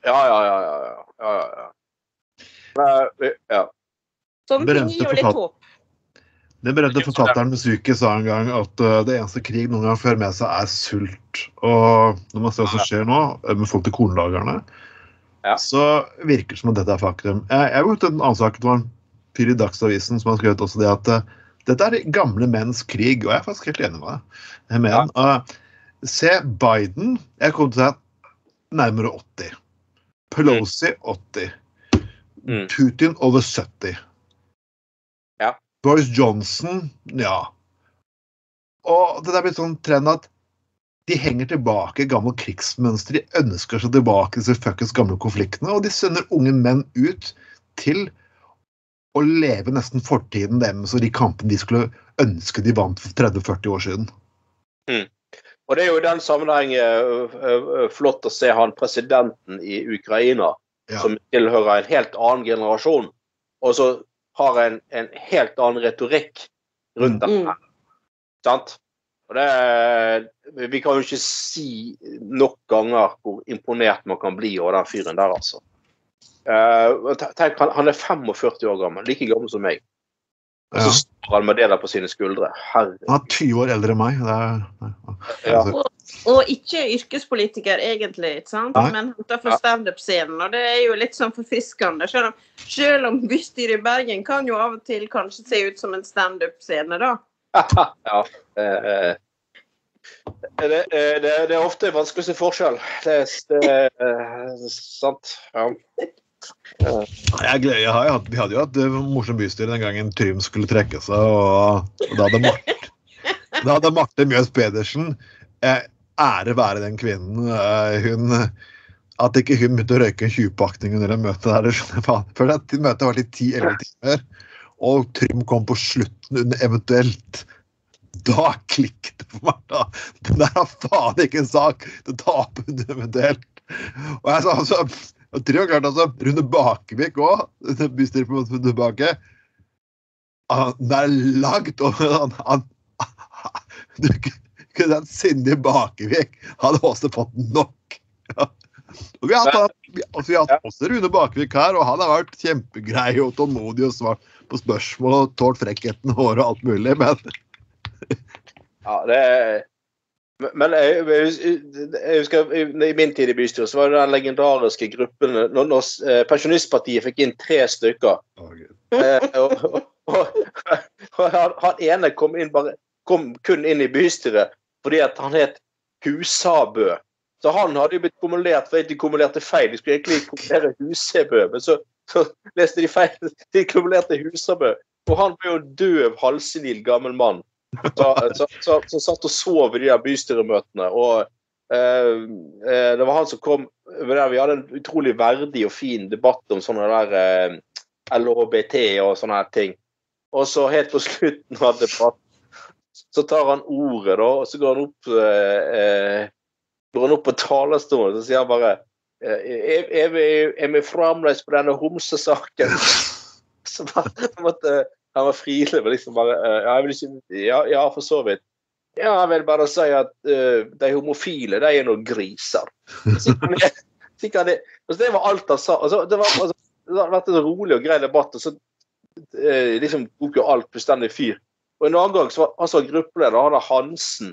Sånne ting gir jo litt håp. Den berømte forfatteren Suzuki sa en gang at det eneste krig noen gang fører med seg sult. Og når man ser hva som skjer nå, med folk til kornlagerne, så virker det som at dette faktum. Jeg har gjort en annen sak, det var en fyr i Dagsavisen som har skrevet også det at dette gamle menns krig, og jeg faktisk helt enig med det. Men se Biden, jeg kom til å si nærmere 80. Pelosi 80. Putin over 70. Boris Johnson, Og det blitt sånn trend at de henger tilbake gamle krigsmønster, de ønsker seg tilbake til fuckings gamle konfliktene, og de sender unge menn ut til å leve nesten fortiden deres og de kampene de skulle ønske de vant for 30-40 år siden. Og det er jo i den sammenheng flott å se han presidenten i Ukraina, som tilhører en helt annen generasjon, og så har en helt annen retorikk rundt det. Sant? Og vi kan jo ikke si nok ganger hvor imponert man kan bli over den fyren der, altså. Tenk, han 45 år gammel, like gammel som meg. Og så står han med det der på sine skuldre. Herre. Han 20 år eldre enn meg. Og ikke yrkespolitiker egentlig, ikke sant? Men han tar fra stand-up-scenen, og det jo litt sånn forfriskende. Selv om bystyret i Bergen kan jo av og til kanskje se ut som en stand-up-scene, da. Det ofte vanskelig å se forskjell. Det sant, Vi hadde jo hatt morsom bystyre den gangen Trym skulle trekke seg, og da hadde Marte Mjøs Pedersen, ære være den kvinnen, at ikke hun begynte å røyke en 20-pakning under det møtet der, for det møtet var litt 10-11 timer, og Trym kom på slutten under eventuelt. Da klikket det for meg da. Det der faen ikke en sak til å tape under eventuelt. Og jeg sa altså, og Trym klart altså, Rune Bakevik også, bystyret på Rune Bake, det lagt, og den sindige Bakevik hadde også fått nok. Og vi har hatt også Rune Bakevik her, og han har vært kjempegrei og tålmodig og svart på spørsmål og tålt frekkheten hår og alt mulig, men men jeg husker i min tid i bystyret så var det den legendariske gruppen når Pensjonistpartiet fikk inn 3 stykker og han ene kom kun inn i bystyret fordi at han het Husabø, så han hadde jo blitt kumulert for at de kumulerte feil, de skulle egentlig kumulere Husebø, men så leste de feil, de kumulerte Husabø, og han ble jo døv, halsenil gammel mann. Så satt og sov i de der bystyremøtene, og det var han som kom der vi hadde en utrolig verdig og fin debatt om sånne der LHBT og sånne her ting, og så helt på slutten av debatten så tar han ordet da, og så går han opp på talerstolen, så sier han bare vi fremdeles på denne homsesaken så han var frilig, men liksom bare jeg vil ikke, for så vidt jeg vil bare si at de homofile, de noen griser så det var alt han sa, altså, det har vært en rolig og grei debatt, og så liksom tok jo alt bestendig fyr. Og en annen gang så var altså gruppeleder, han hadde Hansen.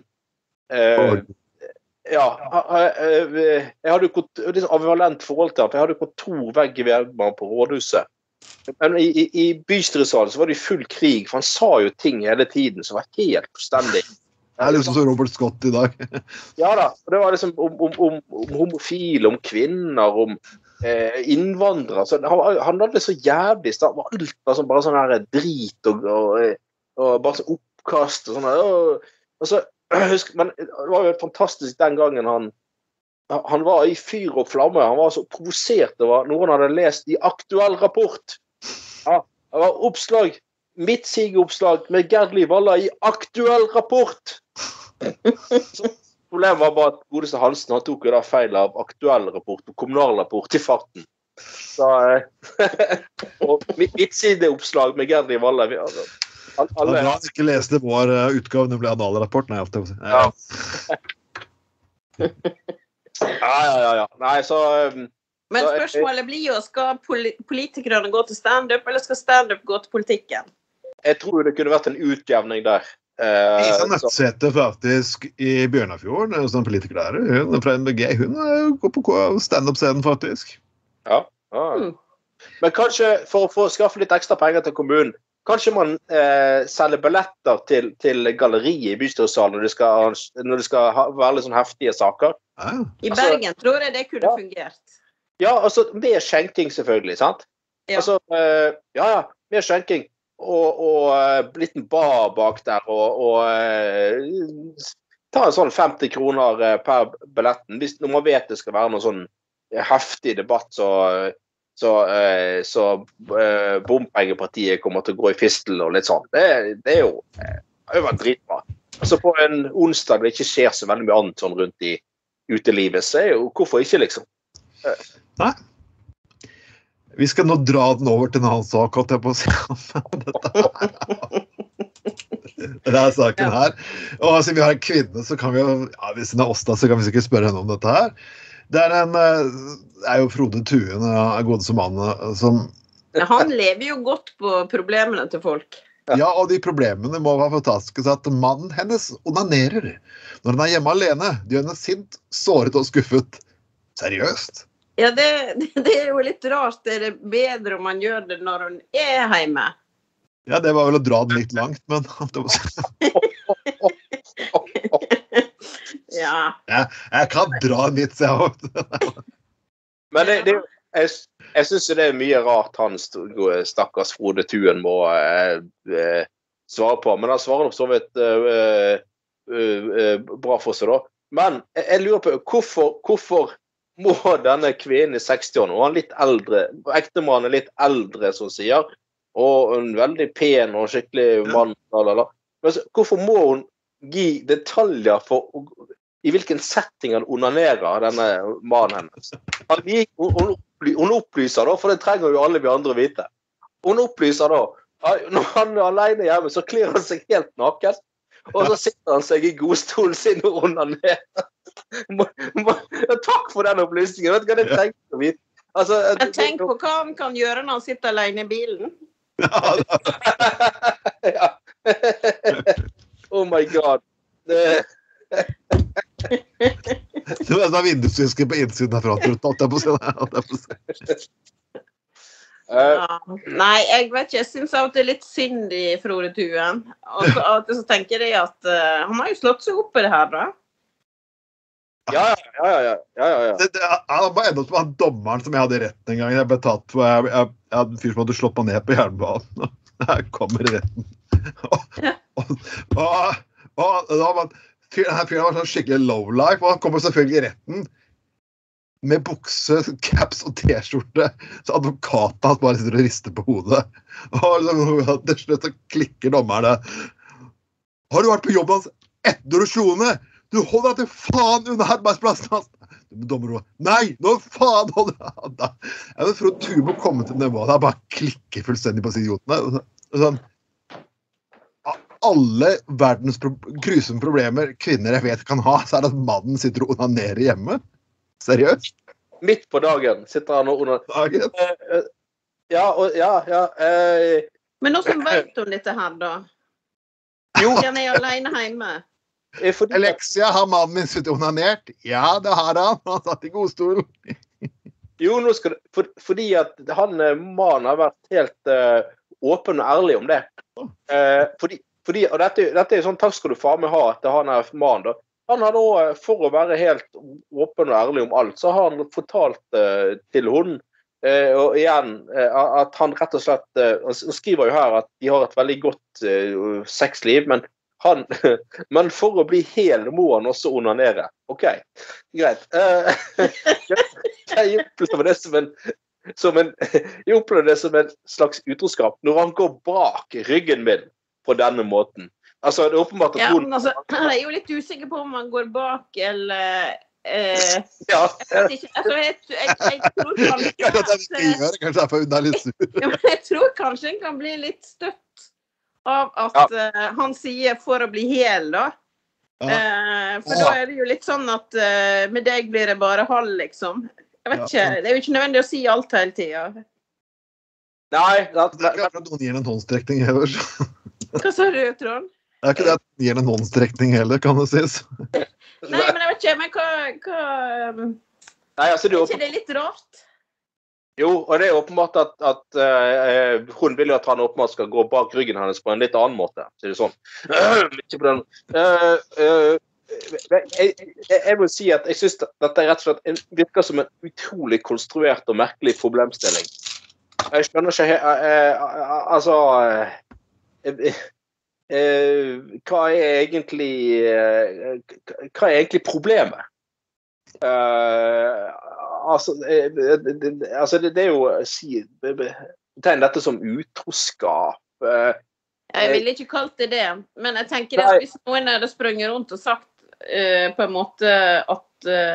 Jeg hadde jo et ambivalent forhold til ham, for jeg hadde kontor vegg i Vegman på rådhuset. Men i bystyresalen så var det full krig, for han sa jo ting hele tiden som var helt forstendig. Det liksom som Robert Scott i dag. Ja da, og det var liksom om homofile, om kvinner, om innvandrere. Så han hadde så jævlig, alt var bare sånn her drit og bare sånn oppkast og sånn. Og så, husk, men det var jo fantastisk den gangen han han var i fyr og flamme. Han var så provosert over noen hadde lest i Aktuell Rapport. Ja, det var oppslag, midtsigeoppslag med Gerd Liv Valla i Aktuell Rapport. Så problemet var bare at godeste Hansen, han tok jo da feil av Aktuell Rapport og Kommunal Rapport i farten. Så, og midtsideoppslag med Gerd Liv Valla. Alle har ikke lest vår utgave, nemlig Analrapport. Nei, ja. Ja. Nei, så men spørsmålet blir jo, skal politikerne gå til stand-up, eller skal stand-up gå til politikken? Jeg tror det kunne vært en utjevning der. Lisa Nødsete faktisk i Bjørnafjorden, som politiker der, hun fra NBG, hun går på stand-up-scenen faktisk. Ja. Men kanskje for å skaffe litt ekstra penger til kommunen, kanskje man selger billetter til galleriet i bystyresalen når det skal være litt sånn heftige saker. I Bergen tror jeg det kunne fungert. Ja, altså med skjenking selvfølgelig, sant? Ja. Altså, med skjenking og liten bar bak der og ta en sånn 50 kroner per billetten, når man vet det skal være noen sånn heftig debatt så bompengepartiet kommer til å gå i fistel og litt sånn. Det er jo vært dritbra. Altså på en onsdag det ikke skjer så veldig mye annet sånn rundt i utelivet, så er jo hvorfor ikke liksom? Nei. Vi skal nå dra den over til en annen sak, at jeg på å si det saken her. Og siden vi har en kvinne, så kan vi jo, hvis den oss da, så kan vi sikkert spørre henne om dette her. Det er jo Frode Tuen, gode som mann, som... Han lever jo godt på problemene til folk. Ja, og de problemene må være fantastiske, så at mannen hennes onanerer. Når han er hjemme alene, de gjør henne sint, såret og skuffet. Seriøst? Ja, det er jo litt rart. Det er bedre om man gjør det når hun er hjemme. Ja, det var vel å dra den litt langt, men... Ja. Jeg kan dra litt, så Men jeg synes det er mye rart han stakkars Frode Tuen må svare på. Men han svarer så vidt bra for seg da. Men jeg lurer på, hvorfor må denne kvinnen i 60-årene, og han litt eldre, ektemannen litt eldre, som sier, og en veldig pen og skikkelig mann, men hvorfor må hun gi detaljer for i hvilken setting han onanerer denne mannen hennes? Hun opplyser da, for det trenger jo alle vi andre å vite. Hun opplyser da, når han er alene hjemme, så klir han seg helt naken, og så sitter han seg i godstolen sin og onanerer. Takk for den opplysningen. Vet du hva det trenger å vite? Altså, men tenk på hva han kan gjøre når han sitter alene i bilen. Ja. Oh my god. Det var en vindusvisker på innsiden herfra. Nei, jeg vet ikke. Jeg synes at det er litt synd i Frode Tuen. Og så tenker jeg at han har jo slått seg opp i det her da. Ja. Han var enda som han dommeren som jeg hadde retten en gang. Jeg ble tatt for jeg hadde en fyr som hadde slått meg ned på jernbanen. Her kommer retten. Og da var denne fyren var sånn skikkelig lowlife, og han kommer selvfølgelig i retten med bukse, caps og t-skjorte, så advokaten hans bare sitter og rister på hodet. Og til slutt så klikker dommerne. Har du vært på jobben hans etter orasjonene? Du holder deg til faen under arbeidsplassen hans! Dommer, nei, nå faen holder jeg! Jeg tror du må komme til nivået, det er bare klikker fullstendig på idiotene. Sånn, alle verdens grusomme problemer kvinner jeg vet kan ha, så er det at mannen sitter og onanerer hjemme. Seriøst? Midt på dagen sitter han og onanerer. Ja. Men hvordan vet hun dette her da? Jo. Han er alene hjemme. Alexia, har mannen min sittet onanert? Ja, det har han. Han satt i godstolen. Jo, nå skal det, fordi at mannen har vært helt åpen og ærlig om det. Fordi, og dette er sånn, takk skal du faen meg ha til han mannen da. Han har da, for å være helt åpen og ærlig om alt, så har han fortalt til hun, og igjen, at han rett og slett, han skriver jo her at de har et veldig godt sexliv, men men for å bli hel må han også onanere. Ok, greit. Jeg opplever det som en slags utroskap når han går bak ryggen min på denne måten. Altså, det er åpenbart at hun... altså, jeg er jo litt usikker på om han går bak, eller... jeg tror kanskje han kan bli litt støtt av at han sier for å bli hel da. For da er det jo litt sånn at med deg blir det bare halv, liksom. Jeg vet ikke, det er jo ikke nødvendig å si alt hele tiden. Nei, det er ikke at noen gir en håndstrekning heller. Hva sa du, Trond? Det er ikke det at noen gir en håndstrekning heller, kan det sies. Nei, men jeg vet ikke, men hva... Nei, altså, er ikke det litt rart? Jo, og det er åpenbart at hun vil jo at han åpenbart skal gå bak ryggen hennes på en litt annen måte, så det er sånn. Ikke på den... Jeg vil si at jeg synes dette er rett og slett virker som en utrolig konstruert og merkelig problemstilling. Jeg skjønner ikke altså hva er egentlig problemet? Det er jo tegn dette som utroskap. Jeg ville ikke kalt det, men jeg tenker at hvis noen hadde sprunget rundt og sagt på en måte at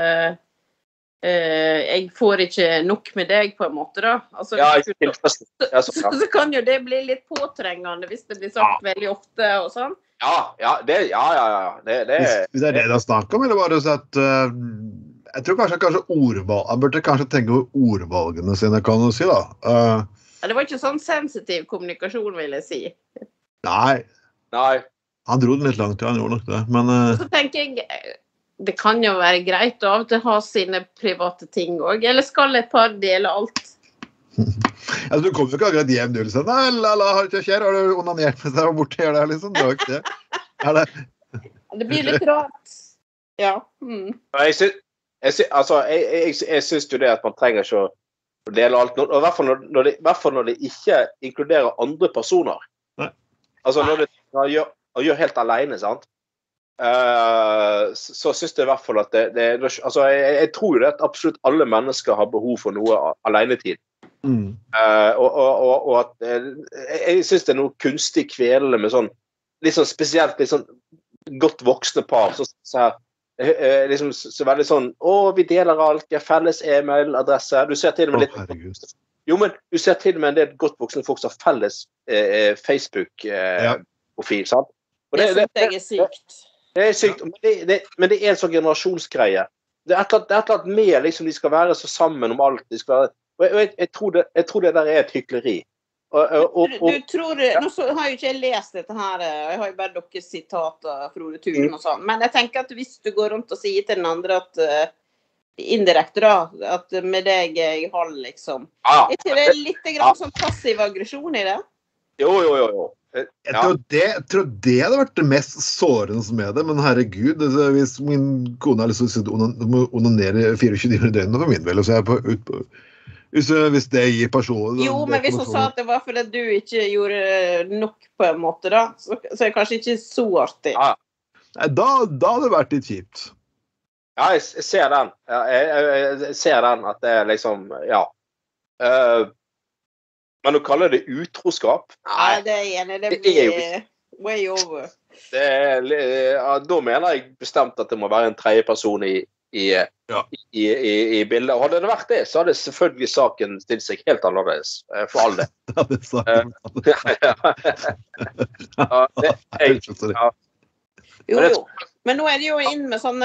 jeg får ikke nok med deg på en måte da. Altså, så kan jo det bli litt påtrengende hvis det blir sagt veldig ofte og sånn. Det Hvis det er det det snakker om, eller var det så at jeg tror kanskje ordvalg, jeg burde kanskje tenke over ordvalgene sine, kan du si da. Det var ikke sånn sensitiv kommunikasjon, vil jeg si. Nei. Han dro den litt langt, han gjorde nok det. Men, så tenker jeg, det kan jo være greit av og til å ha sine private ting også, eller skal et par dele alt? Altså, du kommer jo ikke akkurat hjem, du, liksom. Nei, har det skjer? Har du onanert med deg og borte gjør det, liksom? Det var ikke det. Det blir litt rart. Ja. Jeg synes jo det at man trenger ikke å dele alt, og i hvert fall når det ikke inkluderer andre personer. Altså, når det gjør helt alene, sant? Så synes jeg i hvert fall at altså, jeg tror jo at absolutt alle mennesker har behov for noe alenetid. Og at jeg synes det er noe kunstig kvelende med sånn, litt sånn spesielt, litt sånn godt voksne par, så liksom så veldig sånn, vi deler alt, jeg har felles e-mailadresse, du ser til og med litt jo, men du ser til og med en del godt voksne folk som har felles Facebook-profil, sant? Og det synes jeg er sykt. Det er sykt, men det er en sånn generasjonsgreie. Det er et eller annet mer, liksom, de skal være så sammen om alt, de skal være, og jeg tror det der er et hykleri. Du tror, nå har jo ikke jeg lest dette her, jeg har jo bare deres sitater fra Frode Thun og sånn, men jeg tenker at hvis du går rundt og sier til den andre at indirekte da, at med deg jeg halv liksom, er ikke det litt grann sånn passiv aggresjon i det? Jo. Jeg tror det hadde vært det mest sårende med det, men herregud, hvis min kone har lyst til å onanere 24 timer i døgnet for min vel, så er jeg på hvis det gir personen... Jo, men hvis hun sa at det var fordi du ikke gjorde nok på en måte da, så er det kanskje ikke så artig. Nei, da hadde det vært litt kjipt. Ja, jeg ser den. Jeg ser den at det er liksom, men å kalle det utroskap? Nei, det er enig, det blir way over. Da mener jeg bestemt at det må være en tredje person i bildet. Hadde det vært det, så hadde selvfølgelig saken stilt seg helt annerledes, for all det. Jo. Men nå er det jo inn med sånne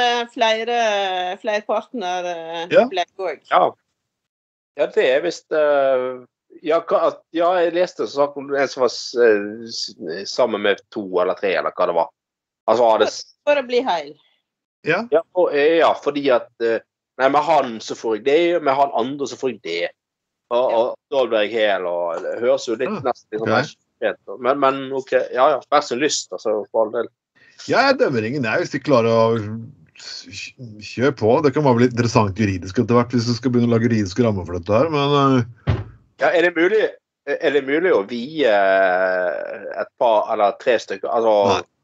flerpartner-opplegg også. Ja, det er visst... jeg leste en sak om en som var sammen med 2 eller 3, eller hva det var. Altså, for å bli heil. Ja, fordi at med han så får jeg det, med han andre så får jeg det. Og da blir jeg hel, og det høres jo litt nesten men ok, vær så lyst, altså, for all del. Ja, jeg dømmer ingen, hvis de klarer å kjøre på. Det kan være litt interessant juridisk etter hvert, hvis du skal begynne å lage juridiske rammer for dette her, men... Ja, er det mulig å vie et par eller 3 stykker? Altså,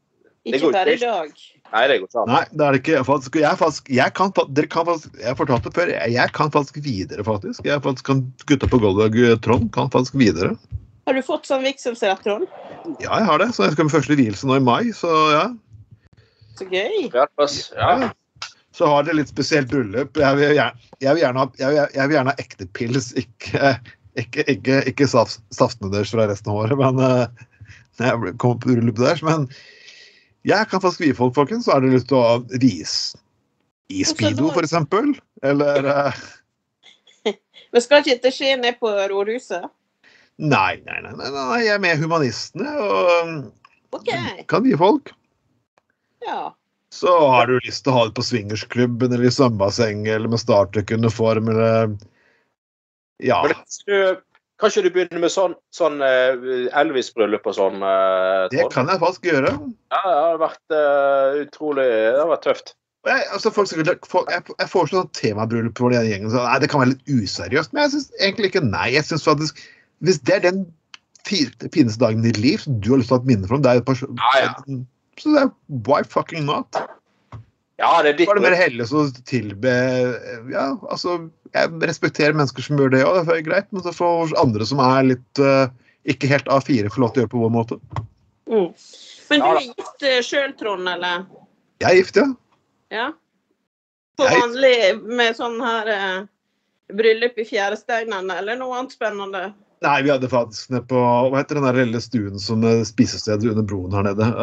Ikke per i dag. Nei, det går ikke an. Nei, det er det ikke. Faktisk, jeg har fortalt det før, jeg kan faktisk videre, faktisk. Jeg faktisk kan gutta på gulvet, Trond, kan faktisk videre. Har du fått sånn vigselsrett, Trond? Ja, jeg har det. Så jeg skal med første vielse nå i mai, så ja. Så gøy. Ja. Så har det litt spesielt bryllup. Jeg vil gjerne ha ekte pils, ikke saftene deres fra resten av året, men når jeg kommer på bryllupet deres, men jeg kan faktisk vie folk, folkens, så er det lyst til å vise i Speedo, for eksempel, eller... Men skal ikke det skje ned på rådhuset? Nei, jeg er med humanistene, og kan vie folk. Ja. Så har du lyst til å ha det på swingersklubben, eller i svømmebasseng, eller med Star-Trek-uniform, eller... Ja. Men kanskje du begynner med sånn Elvis-bryllup og sånn? Det kan jeg faktisk gjøre. Ja, det har vært utrolig, det har vært tøft. Jeg får sånn temabryllup på den gjengen, så nei, det kan være litt useriøst, men jeg synes egentlig ikke nei. Jeg synes faktisk, hvis det er den fineste dagen i ditt liv, som du har lyst til å ha et minne fra, det er et person... Så det er why fucking not? Ja, det er ditt. Så er det mer heldig å tilbe... Ja, altså, jeg respekterer mennesker som gjør det, og det er greit, men så får andre som er litt ikke helt A4 få lov til å gjøre på vår måte. Men du er gift selv, Trond, eller? Jeg er gift, ja. Ja. På vanlig med sånn her bryllup i fjæresteinene, eller noe annet spennende? Nei, vi hadde faktisk nede på, hva heter den der lille stuen som spisested under broen her nede?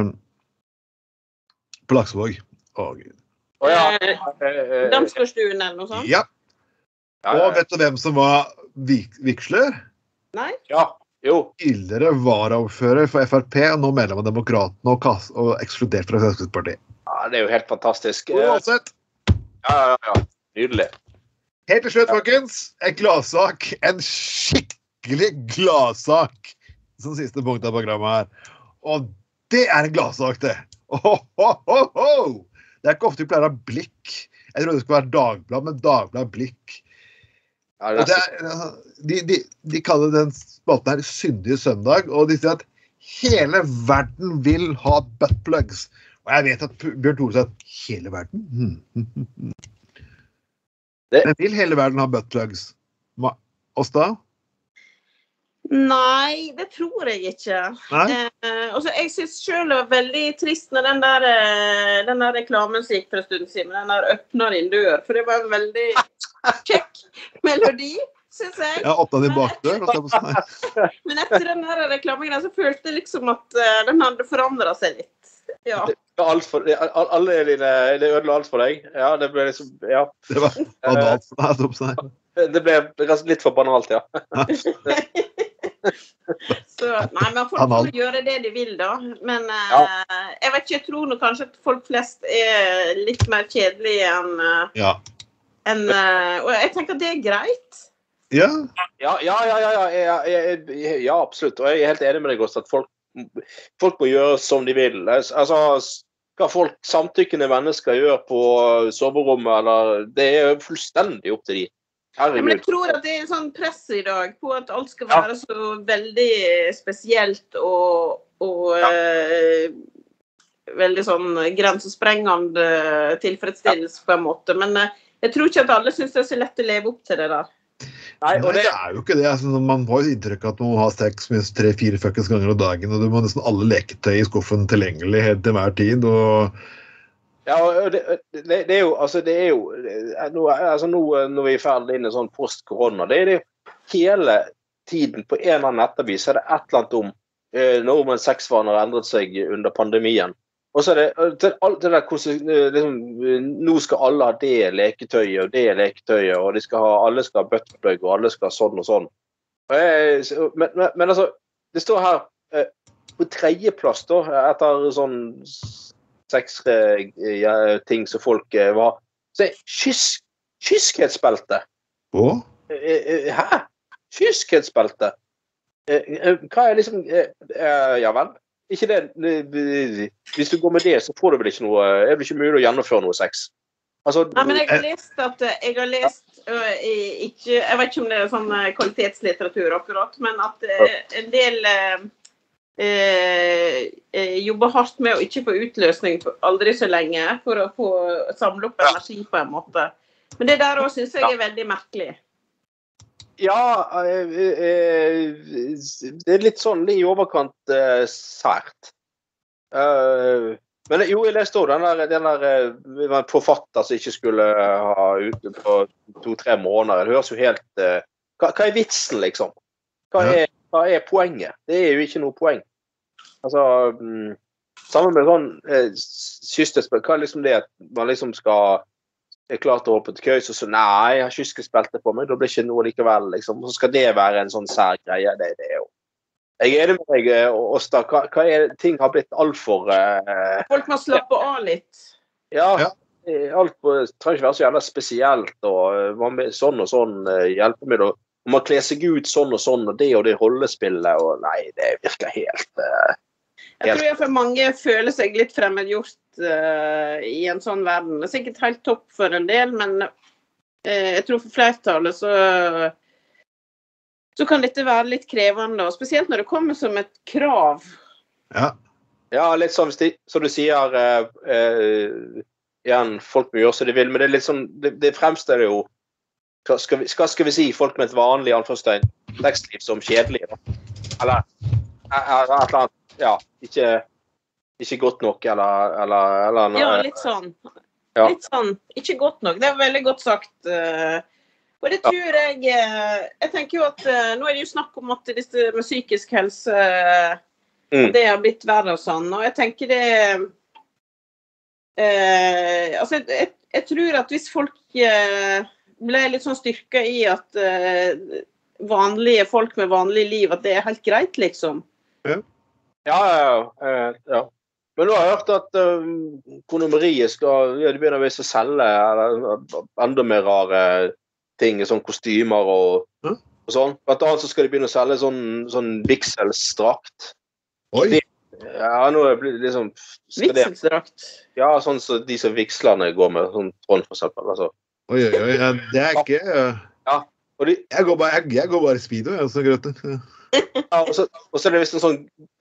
På Laksevåg. Damsgårdstuen eller noe sånt? Ja. Og vet du hvem som var vigsler? Nei? Ja, jo. Tidligere varaordfører for FRP, og nå medlem av Demokratene og ekskludert fra Fremskrittspartiet. Ja, det er jo helt fantastisk. Uansett. Ja. Nydelig. Helt til slutt, folkens, en gladsak. En skikkelig gladsak. Som siste punkt av programmet her. Og det er en gladsak, det. Det er ikke ofte vi pleier å ha blikk. Jeg tror det skal være Dagblad, men Dagblad blikk. Ja, de kaller den spalten her Syndige søndag, og de sier at hele verden vil ha buttplugs. Og jeg vet at Bjørn Tore sier at hele verden? Men vil hele verden ha buttplugs? Oss da? Nei, det tror jeg ikke. Jeg synes selv det var veldig trist når den der reklamen som gikk for en stund siden, den der «Øpner din dør», for det var en veldig kjekk melodi, synes jeg. Ja, åpnet din bakdør. Men etter den der reklamen så følte jeg liksom at den hadde forandret seg litt. Ja. Det ødela alt for deg. Ja, det ble liksom, ja. Det var banalt for deg. Det ble litt for banalt, ja. Så, nei, men folk får gjøre det de vil da. Men jeg vet ikke, jeg tror nok kanskje at folk flest er litt mer kjedelige enn og jeg tenker at det er greit. Ja, absolutt. Og jeg er helt enig med deg også at folk må gjøre som de vil. Altså, hva folk samtykkende mennesker gjør på soverommet, eller det er fullstendig opp til de. Men jeg tror at det er en sånn press i dag på at alt skal være så veldig spesielt og veldig sånn grensesprengende tilfredsstillelse på en måte. Men jeg tror ikke at alle synes det er så lett å leve opp til det der. Nei, det er jo ikke det. Altså, man får jo inntrykk av at man må ha sex minst 3-4 fuckings ganger om dagen, og du må nesten alle leketøy i skuffen tilgjengelig helt til hver tid, og... Ja, det er jo, altså det er jo, nå når vi er ferdig inn i sånn post-korona, det er det hele tiden på en eller annen nettavis, er det et eller annet om nordmenns sexvaner har endret seg under pandemien. Og så er det alt det der, liksom, nå skal alle ha det leketøyet, og alle skal ha buttplug, og alle skal ha sånn og sånn. Men altså, det står her på 3. plass da, etter sånn ting som folk var. Så kyskhetsbelte. Hæ? Kyskhetsbelte? Hva er liksom... Ja vel? Ikke det... Hvis du går med det, så får du vel ikke noe... Er det ikke mulig å gjennomføre noe sex? Altså, nei, men jeg har lest ikke, jeg vet ikke om det er sånn kvalitetslitteratur akkurat, men at en del jobber hardt med å ikke få utløsning aldri så lenge for å få samle opp energi på en måte. Men det der også synes jeg veldig merkelig. Ja, det litt sånn i overkant sært. Men jo, jeg leste også den der forfatter som ikke skulle ha ute på 2-3 måneder. Det høres jo helt... Hva vitsen, liksom? Hva poenget? Det jo ikke noe poeng. Altså, sammen med sånn kystspill, hva liksom det at man liksom klart å hoppe til køys, og så nei, jeg har kystspilte på meg, da blir ikke noe likevel, liksom. Og så skal det være en sånn sær greie, det jo. Jeg enig med deg, Åsta. Hva ting har blitt alt for... Folk må slappe av litt. Ja. Alt trenger ikke være så jævla spesielt, og sånn og sånn hjelpemiddel, og man kler seg ut sånn og det rollespillet, og nei, det virker helt... Jeg tror for mange føler seg litt fremmedgjort i en sånn verden. Det sikkert helt topp for en del, men jeg tror for flertallet så kan dette være litt krevende, og spesielt når det kommer som et krav. Ja, litt sånn, som du sier, igjen, folk må gjøre så de vil, men det litt sånn, det fremstiller jo, skal vi si, folk med et vanlig anførstegn, tekstliv som kjedelig, da. Eller et eller annet, ja, ikke godt nok, eller ja, litt sånn. Ja. Litt sånn, ikke godt nok. Det veldig godt sagt. Og det tror jeg tenker jo at nå det jo snakk om at disse med psykisk helse, det har blitt verre og sånn, og jeg tenker det, altså jeg tror at hvis folk ble litt sånn styrket i at vanlige folk med vanlig liv, at det helt greit, liksom. Ja. Men nå har jeg hørt at kondomeriet de begynner å selge enda mer rare ting, sånn kostymer og sånn. Blant annet så skal de begynne å selge sånn vigselsdrakt. Oi! Ja, nå det liksom... Vigselsdrakt? Ja, sånn så de som vigslerne går med, sånn trånd for eksempel, altså. Oi, det ikke... Ja. Og jeg går bare i speedo, så grøt det. Ja, og så det visst en sånn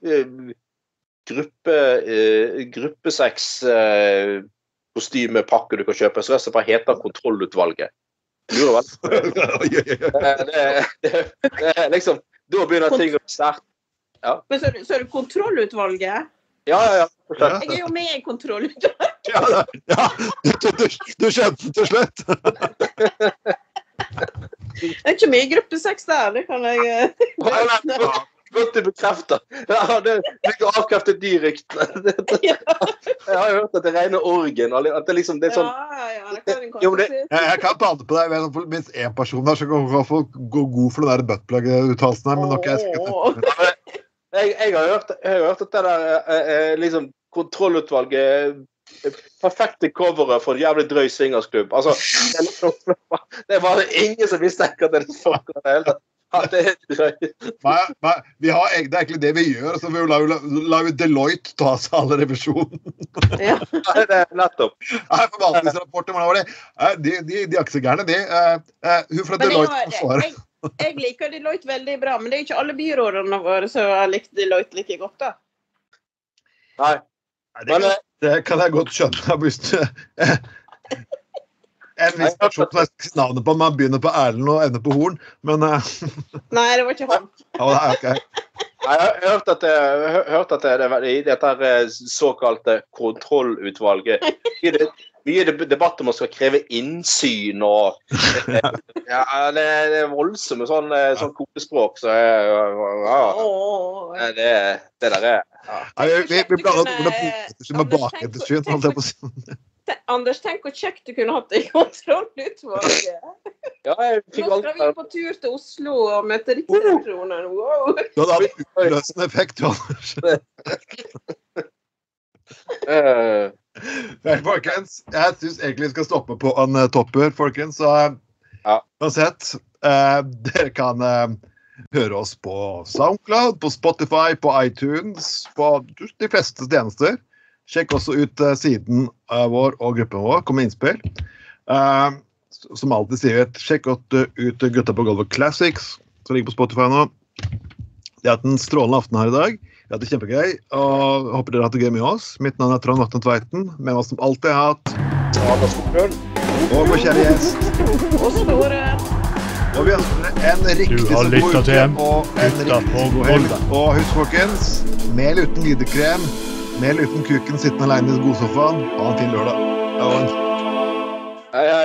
gruppesex kostymepakke du kan kjøpe, så det bare heter Kontrollutvalget. Lurer vel? Det liksom, da begynner ting å bli sterkt. Ja. Men så det Kontrollutvalget? Ja. Jeg jo med i Kontrollutvalget. Ja, du skjønte til slutt. Det ikke mye gruppesex der, det kan jeg... Godt du bekrefter. Ja, det avkreftet de ryktene. Jeg har jo hørt at det regner orgen, at det liksom, det sånn... Ja, det kan jeg kanskje si. Jeg kan prate på deg, minst en person der, så kan du få gå god for den der buttplug-uttalelsen her, men nok jeg skal... Jeg har hørt at det der liksom Kontrollutvalget perfekte coveret for en jævlig drøy swingersklubb. Altså, det var ingen som visste ikke at det folk var det hele. Ja, det drøy. Nei, det egentlig det vi gjør, så vi lar Deloitte ta seg alle revisjonen. Ja, det nettopp. Nei, forvaltningsrapporter, men de ikke så gærne, hun fra Deloitte får svare. Jeg liker Deloitte veldig bra, men det ikke alle byrådene våre som har likt Deloitte like godt da. Nei. Det kan jeg godt skjønne, hvis du... En viss person som jeg navnet på, man begynner på Erlend og ender på Horn, men... Nei, det var ikke han. Ja, det ok. Jeg har hørt at det i dette såkalte kontrollutvalget mye debatt om å skal kreve innsyn og ja, det voldsomme sånn kodespråk, så det der vi blander det som bakettersyn, holdt jeg på å si. Anders, tenk hvor kjekt du kunne hatt det i kontrollutvalget. Ja, jeg fikk nå skal vi på tur til Oslo og møte Riksrevisjonen. Wow! Du hadde hatt utløsende effekt, Anders. Nei, folkens, jeg synes egentlig vi skal stoppe på en topper, folkens. Så uansett, dere kan høre oss på SoundCloud, på Spotify, på iTunes, på de fleste tjenester. Sjekk også ut siden vår og gruppen vår, kom med innspill. Som alltid sier, sjekk ut Gutta på Gulvet Classics, som ligger på Spotify nå. Det har hatt en strålende aften her i dag. Vi hadde kjempegøy, og håper dere har hatt det gøy med oss. Mitt navn Trond Vatne Tveiten, med oss som alltid har hatt. Og vår kjære gjest. Og store. Og vi ønsker dere en riktig så god uke, og en riktig god helg. Og husk folkens, med eller uten glidekrem, med eller uten kuken sittende alene i godsofaen, ha en fin lørdag. Hei, hei.